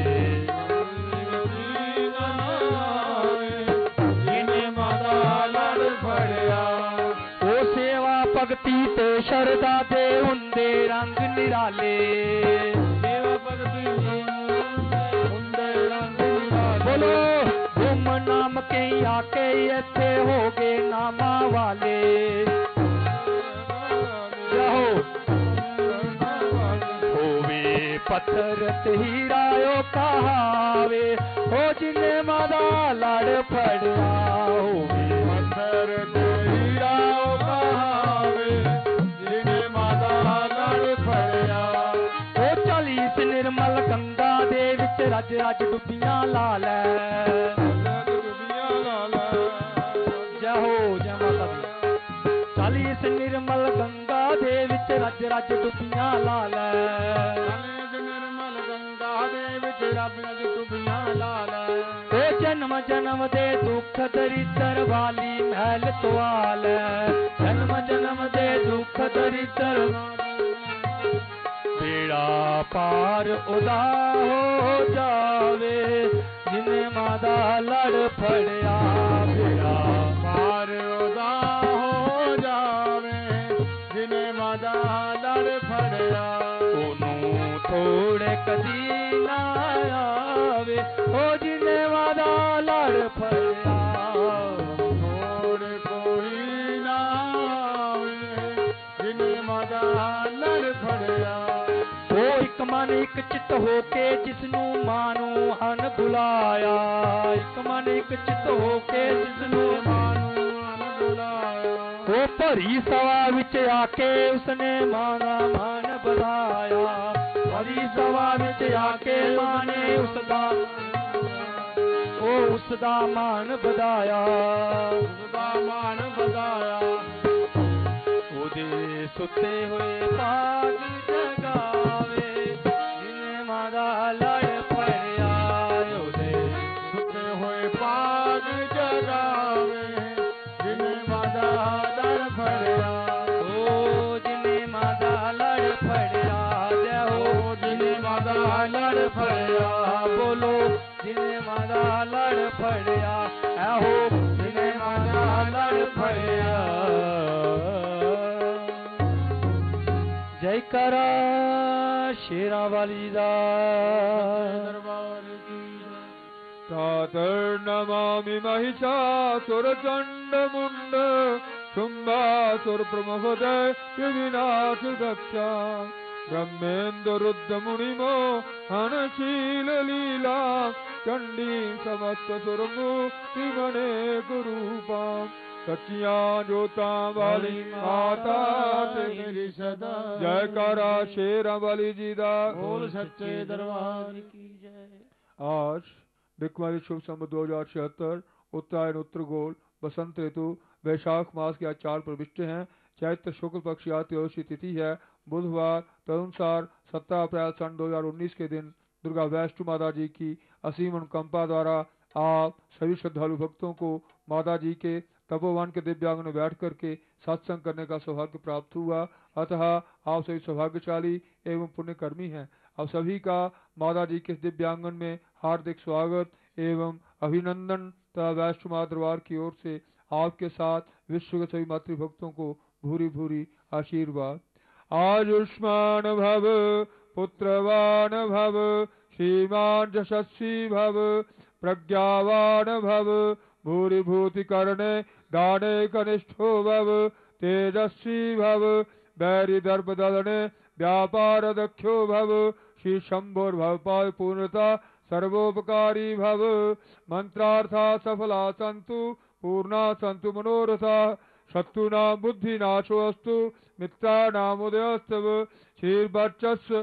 ਭਗਤੀ ਤੇ ਸ਼ਰਧਾ ਦੇ ਹੁੰਦੇ ਰੰਗ ਨਿਰਾਲੇ। ਸੇਵਾ ਭਗਤੀ ਹੁੰਦੇ ਰੰਗ ਨਿਰਾਲੇ। ਬੋਲੋ ਹੁਮ ਨਾਮ ਕੇ ਆਕੇ ਇੱਥੇ ਹੋ ਗਏ ਨਾਮਾਂ ਵਾਲੇ। ਜਾਓ ਹੋਵੇ ਪੱਥਰ ਤੇ ਹੀਰਾ ਉਹ ਕਹਾਵੇ ਉਹ ਜਿਨੇ ਮਾਂ ਦਾ ਲੜ ਫੜਿਆ। ਹੋਵੇ ਪੱਥਰ ਤੇ ਹੀਰਾ ਉਹ ਕਹਾਵੇ ਜਿਨੇ ਮਾਂ ਦਾ ਲੜ ਫੜਿਆ। ਉਹ ਚਲੀ ਇਸ ਨਿਰਮਲ ਗੰਗਾ ਦੇ ਵਿੱਚ ਰਜ ਰਜ ਡੁੱਬੀਆਂ ਲਾ ਲੈ। ਡੁੱਬੀਆਂ ਲਾ ਲੈ। ਜੈ ਹੋ ਜੈ ਮਾਤਾ ਦੀ। ਚਲੀ ਇਸ ਨਿਰਮਲ च डुबियां ला लै निर्मल गंगा दे विच रब अज डुबियां ला लै ओ जन्म जन्म दे दुख दरिद्र वाली महल तवाल जन्म जन्म दे दुख दरिद्र बेड़ा पार उदा हो जावे जिने मादा लड़ फड़िया बेड़ा पार उदा हो जावे जिने मादा लड़ फड़िया ओनू थोड़े कदी ना आवे ओ जिने मादा लड़ फड़िया थोड़े कोई ना आवे जिने मादा लड़ फड़िया एक मन एक चित होके जिसनू मानू हन बुलाया एक मन एक चित होके जिसनू मानू हन बुलाया वो भरी सभा विच आके उसने माना मान बधाया भरी सभा विच आके माने उसदा उसदा मान बधाया उसदा मान बधाया ओदे सुते होए पाग जगावे लड़ फड़िया ओदे सुते होए पाग जगावे जिने मादा लड़ फड़िया ओ जिने मादा लड़ फड़िया जय हो जिने मादा लड़ फड़िया बोलो जिने मादा लड़ फड़िया ऐ हो जिने मादा लड़ फड़िया जय करा शेरां वाली दा दरबार की तातर नमामि महिषासुर चंड मुंड शुंभासुर प्रमोदय विनाश दक्षा ब्रह्मेन्द्र रुद्र मुनिमो हनशील लीला चंडी समस्त सुरमु विमने गुरूपा सच्चियां जोता वाली माता तेरी सदा जयकारा शेरां वाली जी दा बोल सच्चे दरबार की जय। आज बिकवाली शुभ संवत 2076 उत्तरायण उत्तरगोल बसंत ऋतु वैशाख मास के आज 4 प्रविष्ट हैं। चैत्र शुक्ल पक्ष या त्रयोदशी तिथि है बुधवार। तदनुसार 17 अप्रैल सन 2019 के दिन दुर्गा वैष्णो माता जी की असीम अनुकंपा द्वारा आप सभी श्रद्धालु भक्तों को माता जी के तपोवन के दिव्यांग में बैठ करके सत्संग करने का सौभाग्य प्राप्त हुआ। अतः आप सभी सौभाग्यशाली एवं पुण्यकर्मी हैं। आप सभी का माता जी के दिव्यांगन में हार्दिक स्वागत एवं अभिनंदन तथा वैष्णो माता दरबार की ओर से आपके साथ विश्व के सभी मातृभक्तों को भूरी भूरी आशीर्वाद। आयुष्मान भव पुत्रवान भव श्रीमान यशस्वी भव प्रज्ञावान भव भूरि भूति करणे दाने कनिष्ठो भव तेजस्वी भव बैरी दर्प दलने व्यापार दक्षो भव श्री शंभोर्भवपाल पूर्णता सर्वोपकारी भव मंत्रार्था सफला संतु पूर्णा संतु मनोरथा शत्रुनां बुद्धिनाशोऽस्तु मित्राणाम् उदयस्तव श्रीर्वर्चस्व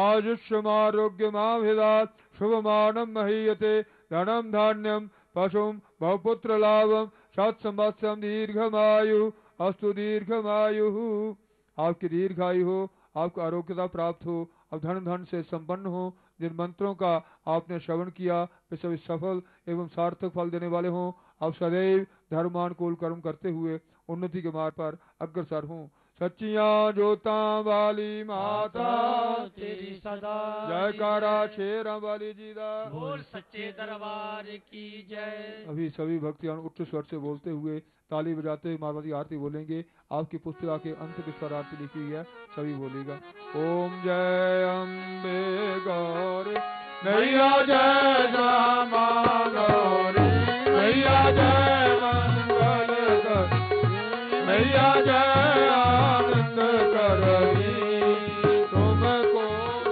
आयुष्यमारोग्यमाभिदात् शुभमानं महीयते धनं धान्यं पशुं बहुपुत्र लाभम सत्संवत्सरं दीर्घमायु अस्तु दीर्घमायुः। आपकी दीर्घायु हो, आपको आरोग्यता प्राप्त हो, अब धन से संपन्न हो। जिन मंत्रों का आपने श्रवण किया वे सभी सफल एवं सार्थक फल देने वाले हों। आप सदैव धर्मानुकूल कर्म करते हुए उन्नति के मार्ग पर अग्रसर हों। सच्चियां जोता वाली माता तेरी सदा जयकारा शेरां वाली जी दा बोल सच्चे दरबार की जय। अभी सभी भक्तियां उच्च स्वर से बोलते हुए ताली बजाते हुए माता की आरती बोलेंगे। आपकी पुस्तिका के अंत की स्वर आरती लिखी हुई है, सभी बोलेगा। ओम जय अम्बे गौरी नैया जय श्यामा गौरी नैया जय मंगल नैया जय आनंद करवी तुमको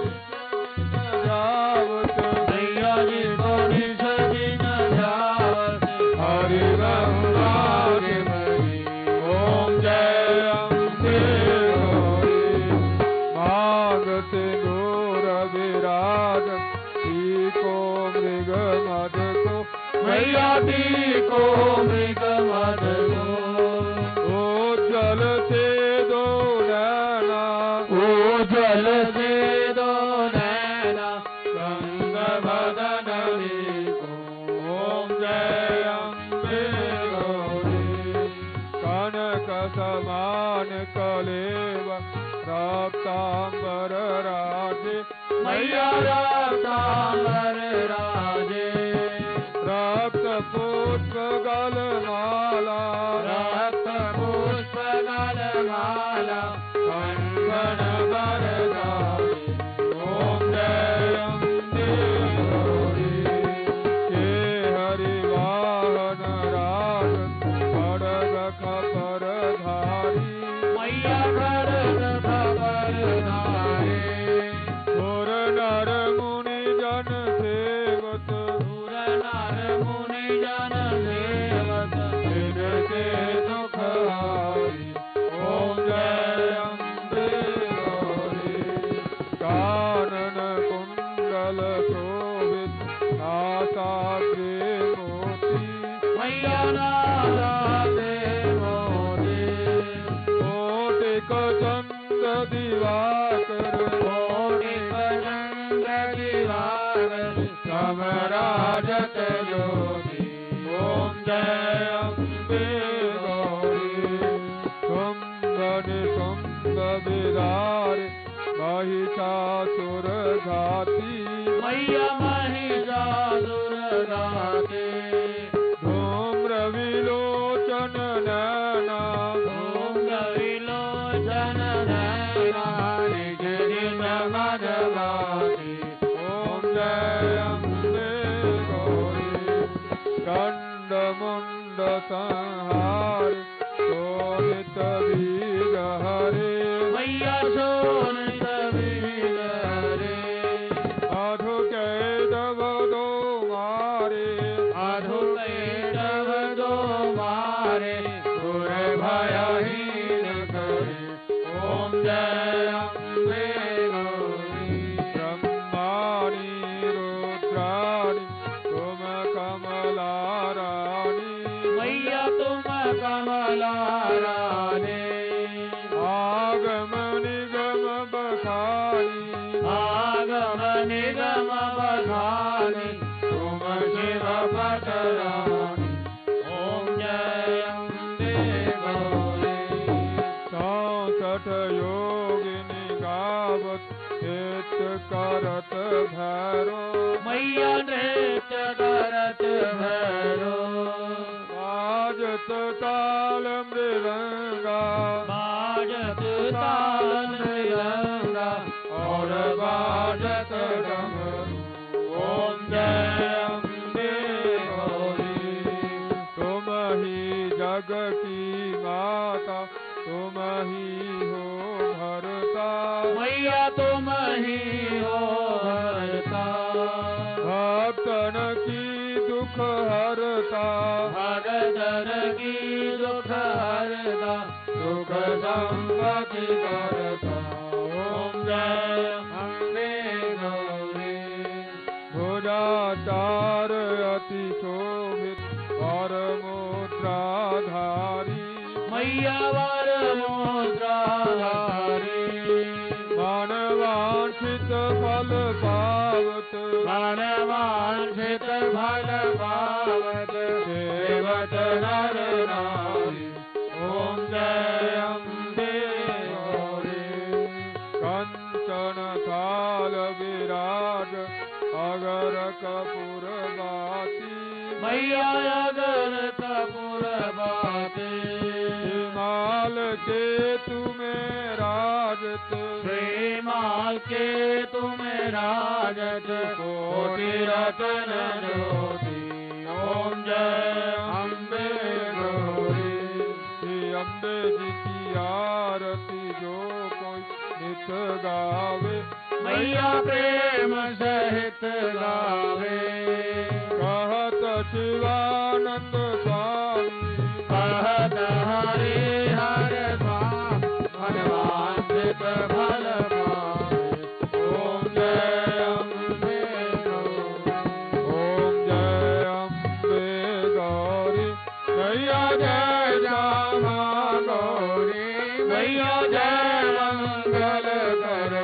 जावत नैया जी थोड़ी सभी न जावत हरि रघुनाथ मरी। ओम जय अम्बे गौरी मागत दूर विराज को मृग मद को मैया दी को मृग मद को जल से दो नैना उज्ज्वल से दो नैना गंग बदन देखो। ओम जय अम्बे गौरी। कनक समान कलेव रक्तांबर राजे मैया रक्तांबर राजे। रक्त पुष्प गल माला रक्त पुष्प गल माला कंगन बरसाए। ओम जय अम्बे गौरी। हे हरि वाहन राज खड़ग खपर धारी मैया खड़ग खबर धारे। सुर नर मुनि जन सेवत सुर नर मुनि जन सेवत जिनके दुख हारी। ओम जय अम्बे गौरी। कानन कुंडल शोभित नासाग्रे मोती मैया नादा दे मोदी। कोटिक चंद दिवाकर कोटिक चंद दिवाकर समराजत ज्योति। ओम जय अम्बे गौरी। शुंभ निशुंभ विदारे महिषासुर घाती मैया महिषासुर घाते। धूम्र विलोचन नैना धूम्र विलोचन नैना निज निज मधुवाती। ओम जय अम्बे गौरी। दंड मुंड संहार शोभित बीज हरे मैया शोणित बीज हरे। अधु कैदव दो मारे अधु कैटव दो मारे सुर भयहीन करे। ओम जय अम्बे गौरी। ब्रह्माणि रुद्राणि तुम कमला रानी मैया तुम कमला रानी। आगम निगम बखानी आगम निगम बखानी तुम शिव पटरानी। ओम जय अम्बे गौरी। 64 योगिनी गावत हित करत भैरो मैया नृत्य करत भैरो। बाजत ताल मृदंगा बाजत ताल मृदंगा और बाजत डमरू। ओम जय अम्बे गौरी। तुम ही जग की माता तुम ही हो भरता मैया तुम ही हो हरता। भक्तन की दुख हरता भगतन की दुख हरता सुख संपत्ति करता। ओम जय अम्बे गौरी। भुजाचार अति शोभित और मुद्राधारी मैया वर मुद्राधारी। मानवांछित फल पावत मानवांछित फल पावत सेवत नर नारी। ओम जय अम्बे गौरी। कंचन थाल विराज अगर कपूर बाती मैया अगर कपूर बाती। हिमाल के तुम्हें राजत श्रीमाल के तुम्हें राजत कोटि रतन ज्योति। ओम जय अम्बे गौरी। श्री अम्बे जी की आरती जो कोई नित गावे मैया प्रेम सहित गावे। कहत शिवानंद स्वामी कहत हरि हर स्वामी मनवांछित फल पावे। ओम जय अम्बे गौरी। ओम जय अम्बे गौरी। मैया जय श्यामा गौरी मैया जय मंगल कर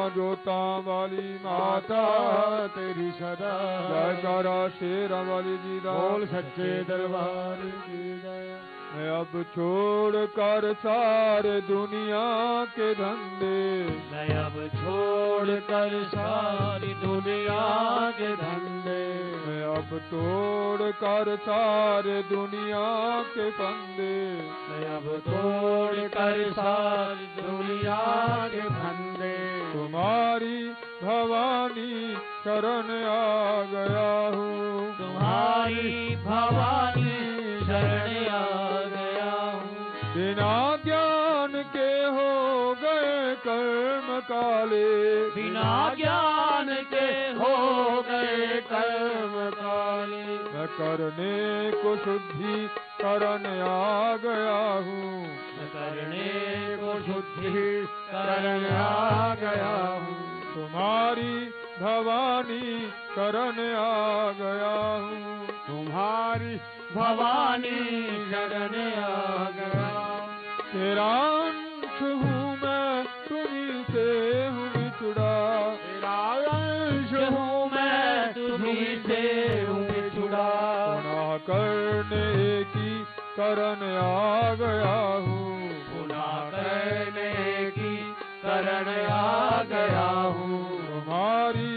जोता वाली माता तेरी सदा जयकारा शेरा वाली जी दा बोल सच्चे दरबार की जय। मैं अब छोड़ कर सारे दुनिया के धंधे मैं अब छोड़ कर सारी दुनिया के धंधे मैं अब तोड़ कर सारे दुनिया के फंदे मैं अब तोड़ कर सारी दुनिया के फंदे तुम्हारी भवानी शरण आ गया हूँ तुम्हारी भवानी शरण आ गया हूँ। बिना ज्ञान के हो गए कर्म काले बिना ज्ञान के हो गए कर्म काले मैं करने को शुद्धि करण आ गया हूँ मैं करने को शुद्धि करण आ गया हूँ। तुम्हारी भवानी शरण आ गया हूँ तुम्हारी भवानी शरण आ गया। तेरा अंश हूँ मैं तुम्हीं से हूँ बिछुड़ा तेरा अंश हूँ मैं तुम्हीं से हूँ बिछुड़ा गुनाह करने की करण आ गया हूँ गुनाह करने की करण आ गया हूँ। तुम्हारी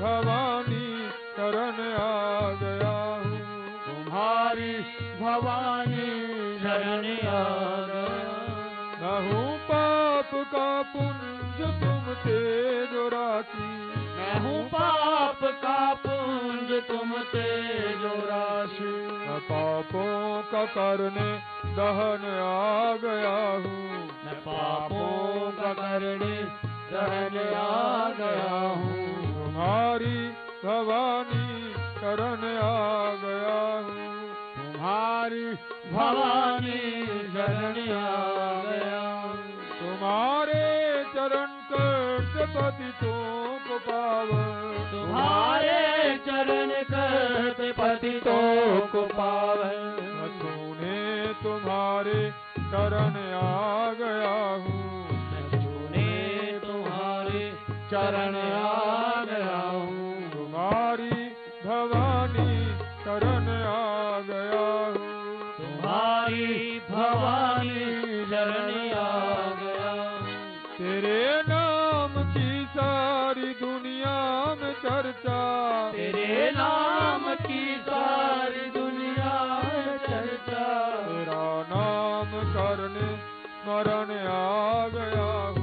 भवानी शरण आ गया हूँ तुम्हारी भवानी शरण आ गया। मैं हूँ पाप का पुंज तुम तेज राशि मैं हूँ पाप का पुंज तुम तेज राशि मैं पापों का करने दहन आ गया हूँ मैं पापों का करने दहन आ गया हूँ। तुम्हारी भवानी शरण आ गया हूँ तुम्हारी भवानी शरण आ गया हूँ। तुम्हारे चरण करते पतितों को पावन तुम्हारे चरण करते पतितों को पावन छूने तुम्हारे शरण आ गया हूँ छूने तुम्हारे चरण आ गया हूँ। तुम्हारी भवानी शरण आ गया हूँ तुम्हारी भवानी शरण आ गया हूँ। तेरे नाम की सारी दुनिया में चर्चा तेरे नाम की सारी दुनिया में चर्चा तेरा नाम करने स्मरण आ गया हूँ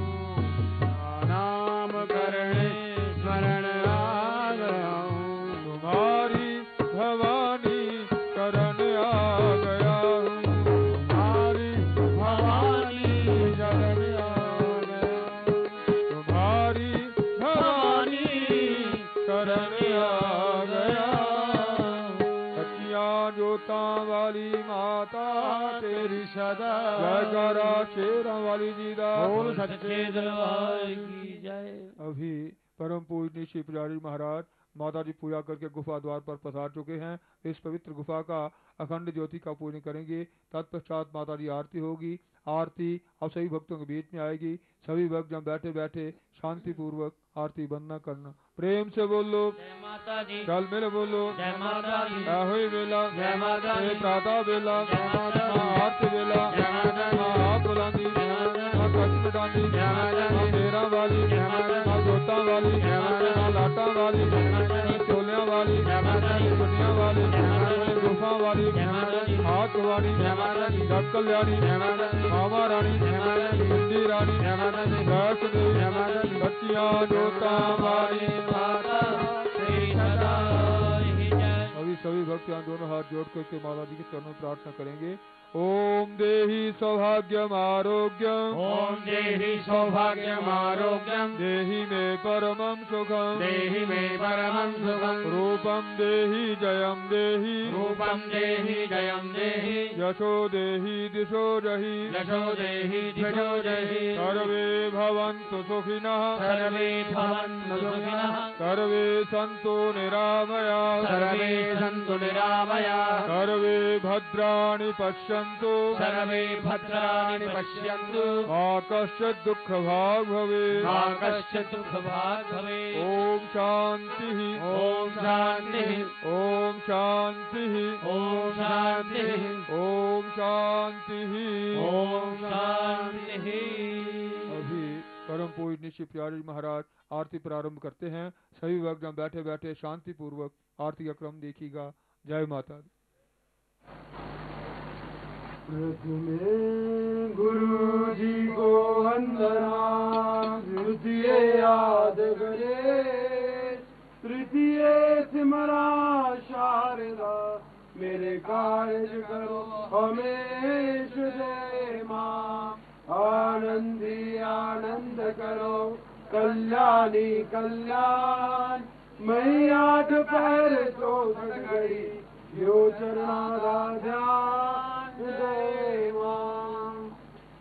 नाम करने स्मरण आ गया हूँ तुम्हारी भवानी शरण आ गया हूँ तुम्हारी भवानी शरण आ गया तुम्हारी भवानी शरण आ गया सचिया जोता वाली माता तेरी सदा जयकारा शेरा वाली जी दा बोल सच्चे दरबार की जय। अभी परम पूजनीय श्री पुजारी महाराज माता जी पूजा करके गुफा द्वार पर पधार चुके हैं। इस पवित्र गुफा का अखंड ज्योति का पूजन करेंगे। तत्पश्चात माता जी आरती होगी। आरती अब सभी भक्तों के बीच में आएगी। सभी भक्त जब बैठे बैठे शांति पूर्वक आरती वंदना करना। प्रेम से बोलो जय माता दी चल मेरे बोलो जय माता दी हुई बेला जय माता दी प्रातः बेला जय माता दी आरती बेला जय माता दी हाथ बुलांदी जय माता दी कष्ट डांदी जय माता दी तेरा वाली जय माता दी जोता वाली जय माता दी लाटा वाली जय माता दी चोलिया वाली जय माता दी दुनिया वाली जय माता दी गुफा वाली जय माता दी हाथ वाली जय माता दी जग कल्याणी जय माता दी मामा रानी जय माता दी हिंदी रानी जय माता दी वैष्णो देवी जय माता दी सचिया जोता वाली माता तेरी सदा ही जय। अभी सभी भक्त यहाँ दोनों हाथ जोड़ करके माता जी के चरणों में प्रार्थना करेंगे। ओम देहि सौभाग्यम आरोग्यम ओम देहि सौभाग्यम आरोग्यम देहि मे परमं सुखम देहि मे परमं सुखम रूपम देहि जयम देहि रूपम देहि जयम देहि यशो देहि दिशो जहि यशो देहि दिशो जहि सर्वे भवन्तु सुखिनः सर्वे भवन्तु सुखिनः सर्वे सन्तु निरामया सर्वे सन्तु निरामया सर्वे भद्राणि पश्यन्तु भद्रन्तु सर्वे भद्राणि पश्यन्तु मा कश्चित् दुःखभाग् भवेत् मा कश्चित् दुःखभाग् भवेत्। ॐ शान्तिः ॐ शान्तिः ॐ शान्तिः ॐ शान्तिः ॐ शान्तिः ॐ शान्तिः। अभी परम पूजनीय श्री प्यारे जी महाराज आरती प्रारंभ करते हैं। सभी भक्तजन बैठे बैठे शांति पूर्वक आरती का क्रम देखिएगा। जय माता दी। प्रथमे गुरु जी को वंदना, द्वितीय याद करे, तृतीय सिमरा शारदा, मेरे कार्य करो हमेश जय माँ। आनंदी आनंद करो, कल्याणी कल्याण, मैया दोपहर 64 घड़ी, यो चरणा राजा जय माँ।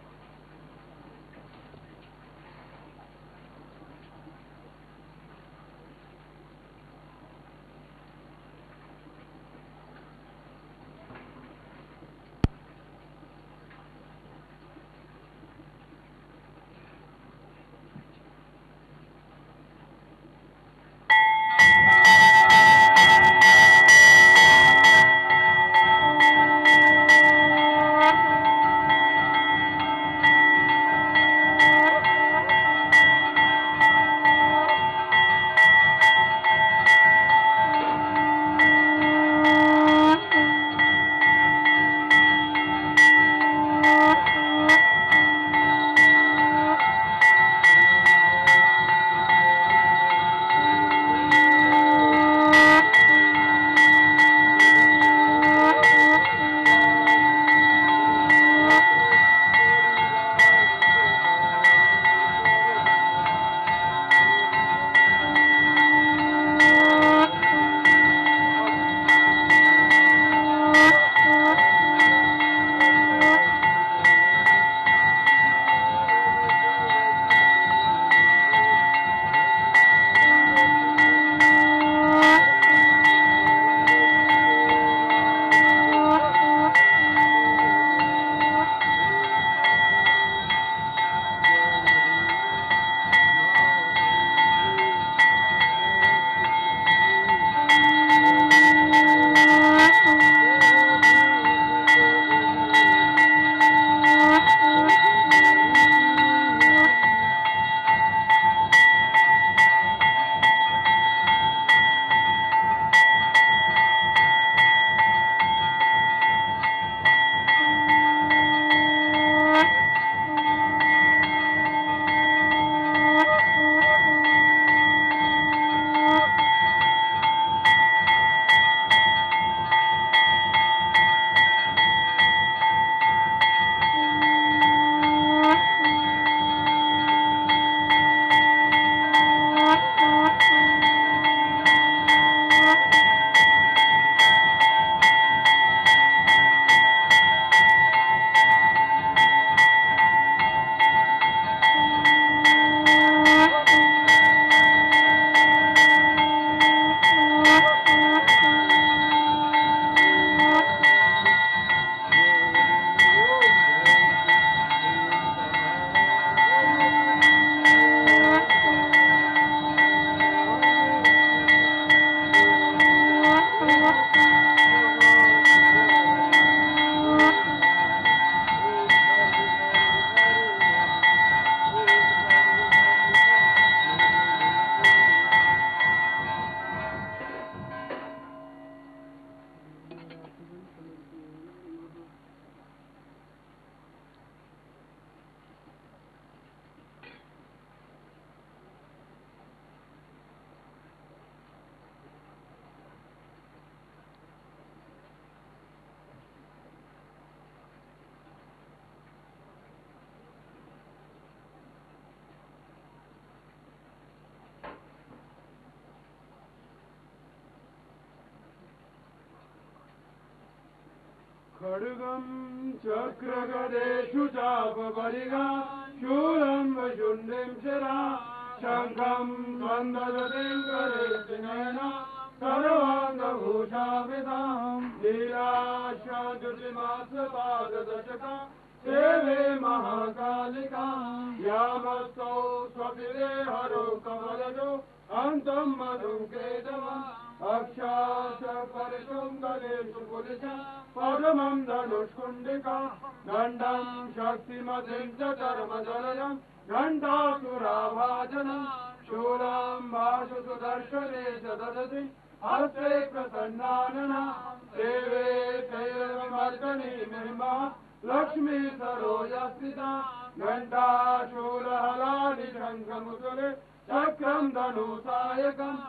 खड्गं चक्रगदेषु चापपरिगा शूलं वशुण्डीं शिरा शङ्खं स्कन्दगतिं करे नयना सर्वाङ्गभूषावृताम् लीलाशा दुर्मास पाद दशका सेवे महाकालिका यामस्तौ स्वपिते हरो कमलजो अंतम मधुकेतवा अक्षास परिशुं गलेषु पुलिशा पदमं धनुष्कुण्डिका गण्डं शक्तिमतिं च कर्मजलजं घण्टासुराभाजनं शूलं भाषु सुदर्शने च ददति हस्ते प्रसन्नानना सेवे तैर्विमर्दनी महिमा लक्ष्मी सरोजस्थिता घण्टा शूलहलानि शङ्खमुसुले चक्रं धनुसायकम्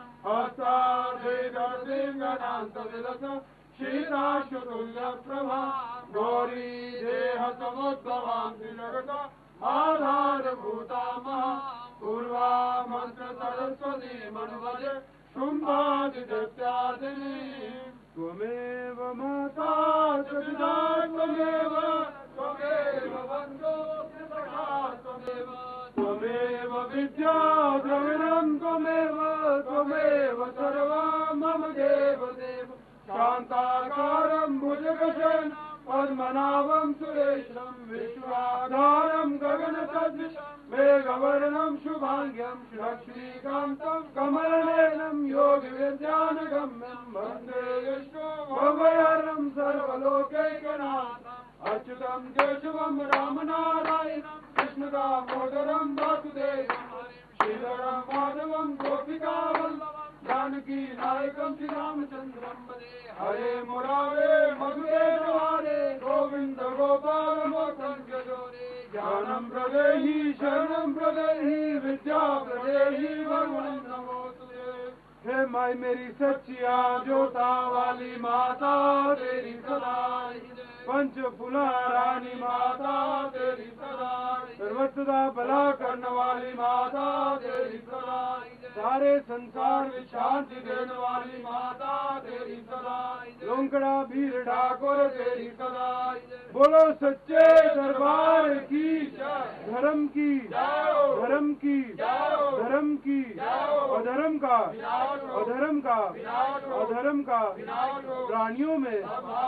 हस्तार्धेकर्तिङ्गणान्तविलस शीताशुतुल्यप्रभा गौरी देहसमुद्भवां त्रिजगता आधारभूता महा पूर्वा मन्त्रसरस्वती मनुवजे शुम्भादिदैत्यादिनी त्वमेव माता च पिता त्वमेव बन्धो सखा त्वमेव विद्या द्रविणं त्वमेव सर्वं मम देव शान्ताकारं भुजगशयनं पद्मनाभं सुरेशं विश्वाधारं गगनसदृशं मेघवर्णं शुभाङ्ग्यं लक्ष्मीकान्तं कमलनयनं योगिविद्यानगम्यं वन्दे विष्णुभवहरं सर्वलोकैकनाथम् अच्युतं केशवं रामनारायणं कृष्णदामोदरं वासुदेवं श्रीधरं माधवं गोपिकावल्लभं जानकी नायकं श्रीरामचन्द्रं वन्दे हरे मुरारे मधुरे हरे गोविन्द गोपाल मोक्षं ज्ञानं प्रदेहि शरणं प्रदेहि विद्या प्रदेहि भगवन् नमोस्तुते। हे माई मेरी सच्चिया जोता वाली माता तेरी सदा पंच फुलारानी माता तेरी सदा सर्वसदा भला करने वाली माता तेरी सदा सारे संसार में शांति देने वाली माता तेरी सदा लोंकड़ा भीर ठाकुर तेरी सदा बोलो सच्चे दरबार की धर्म की धर्म की धर्म की अधर्म का अधर्म का अधर्म का प्राणियों में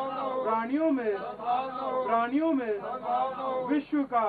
विश्व का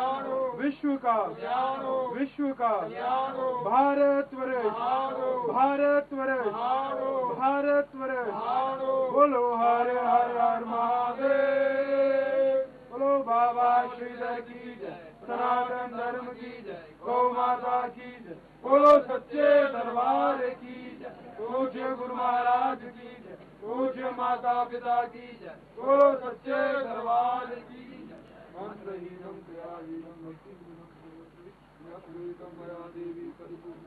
भारत वर्ष बोलो हर हर हर महादेव बोलो बाबा श्रीधर की जय सनातन धर्म की जय गौ माता की जय बोलो सच्चे दरबार की जय पूज्य गुरु महाराज की जय पूज्य माता पिता की जय बोलो सच्चे दरबार की जय मंत्रहीनम क्रियाहीनम भक्तिहीनम नक्रीतम मया देवी परिपूर्ण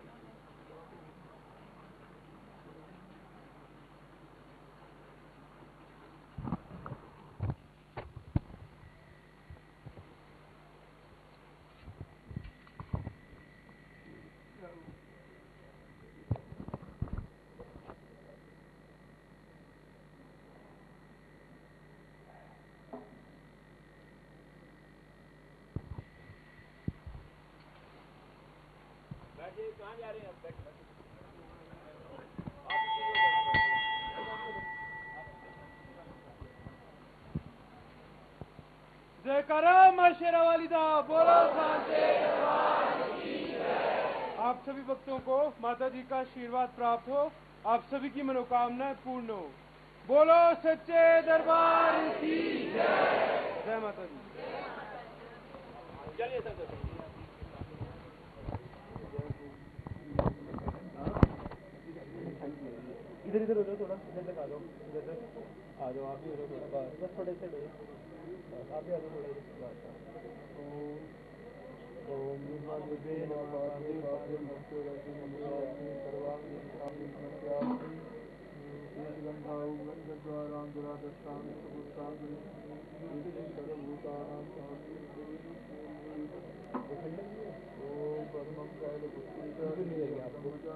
जयकारा मां शेरा वाली दा बोलो सांचे आप सभी भक्तों को माता जी का आशीर्वाद प्राप्त हो आप सभी की मनोकामनाएं पूर्ण हो बोलो सच्चे दरबार की जय माता दी चलिए सर इधर इधर हो जाओ थोड़ा इधर तक आ जाओ इधर तक आ जाओ आप भी हो जाओ थोड़ा बस थोड़े से आप भी आ जाओ थोड़ा ओम निर्वादे नमः वादे नमस्ते रति नमस्ते सर्वांगी स्वामी नमस्ते गंधा गंधद्वारां दुरादष्टां सुभुतां सर्वभूतानां शांति ओम परमं काल पुष्टिका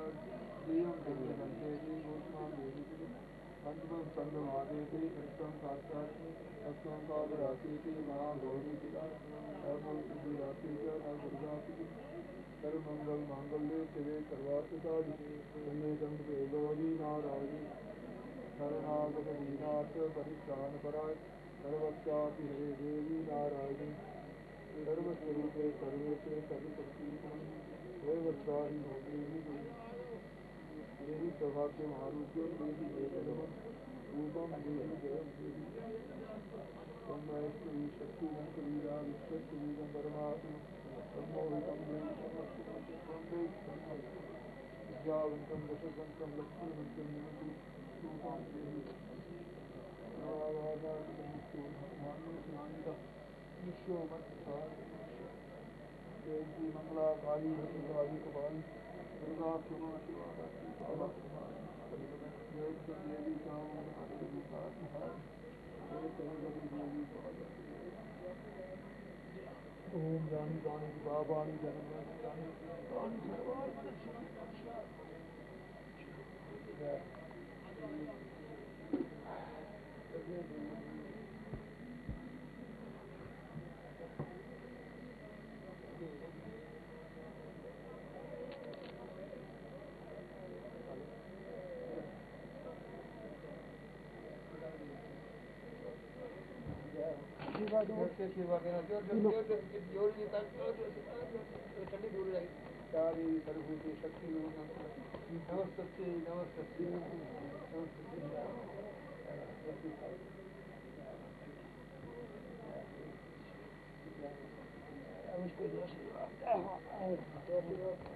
पंचम संगमादेति सत्यं साक्षात् सत्यं कालराशीति महागौरीतिका धर्मसिद्धिराशि च दुर्गाति सर्वमंगल मांगल्ये शिवे सर्वार्थसाधिके शरण्ये त्र्यंबके गौरी नारायणी शरणागत दीनाथ परित्राण पराय सर्वस्यापि हे देवी नारायणी सर्वस्वरूपे सर्वेशे सर्वशक्तिमयी देवत्राहि भोगेहि देवी सौभाग्य महारूप्य देवी देवम रूपम देवी जयम देवी ब्रह्मेश्वरी शक्ति वीरा विश्ववीरम परमात्मा सम्मोहितम देवी समस्तम विद्यावंतम दशवंतम लक्ष्मीवंतम निमिति रूपम देवी जयंती मंगला काली भद्रकाली कपाली दुर्गा क्षमा शिवा देवी ओम रानी रानी बाबानी जननी सेवा देना ठंडी दूर रहेगी सारी सर्वभूति शक्ति नमस्ते नमस्ते नमस्ते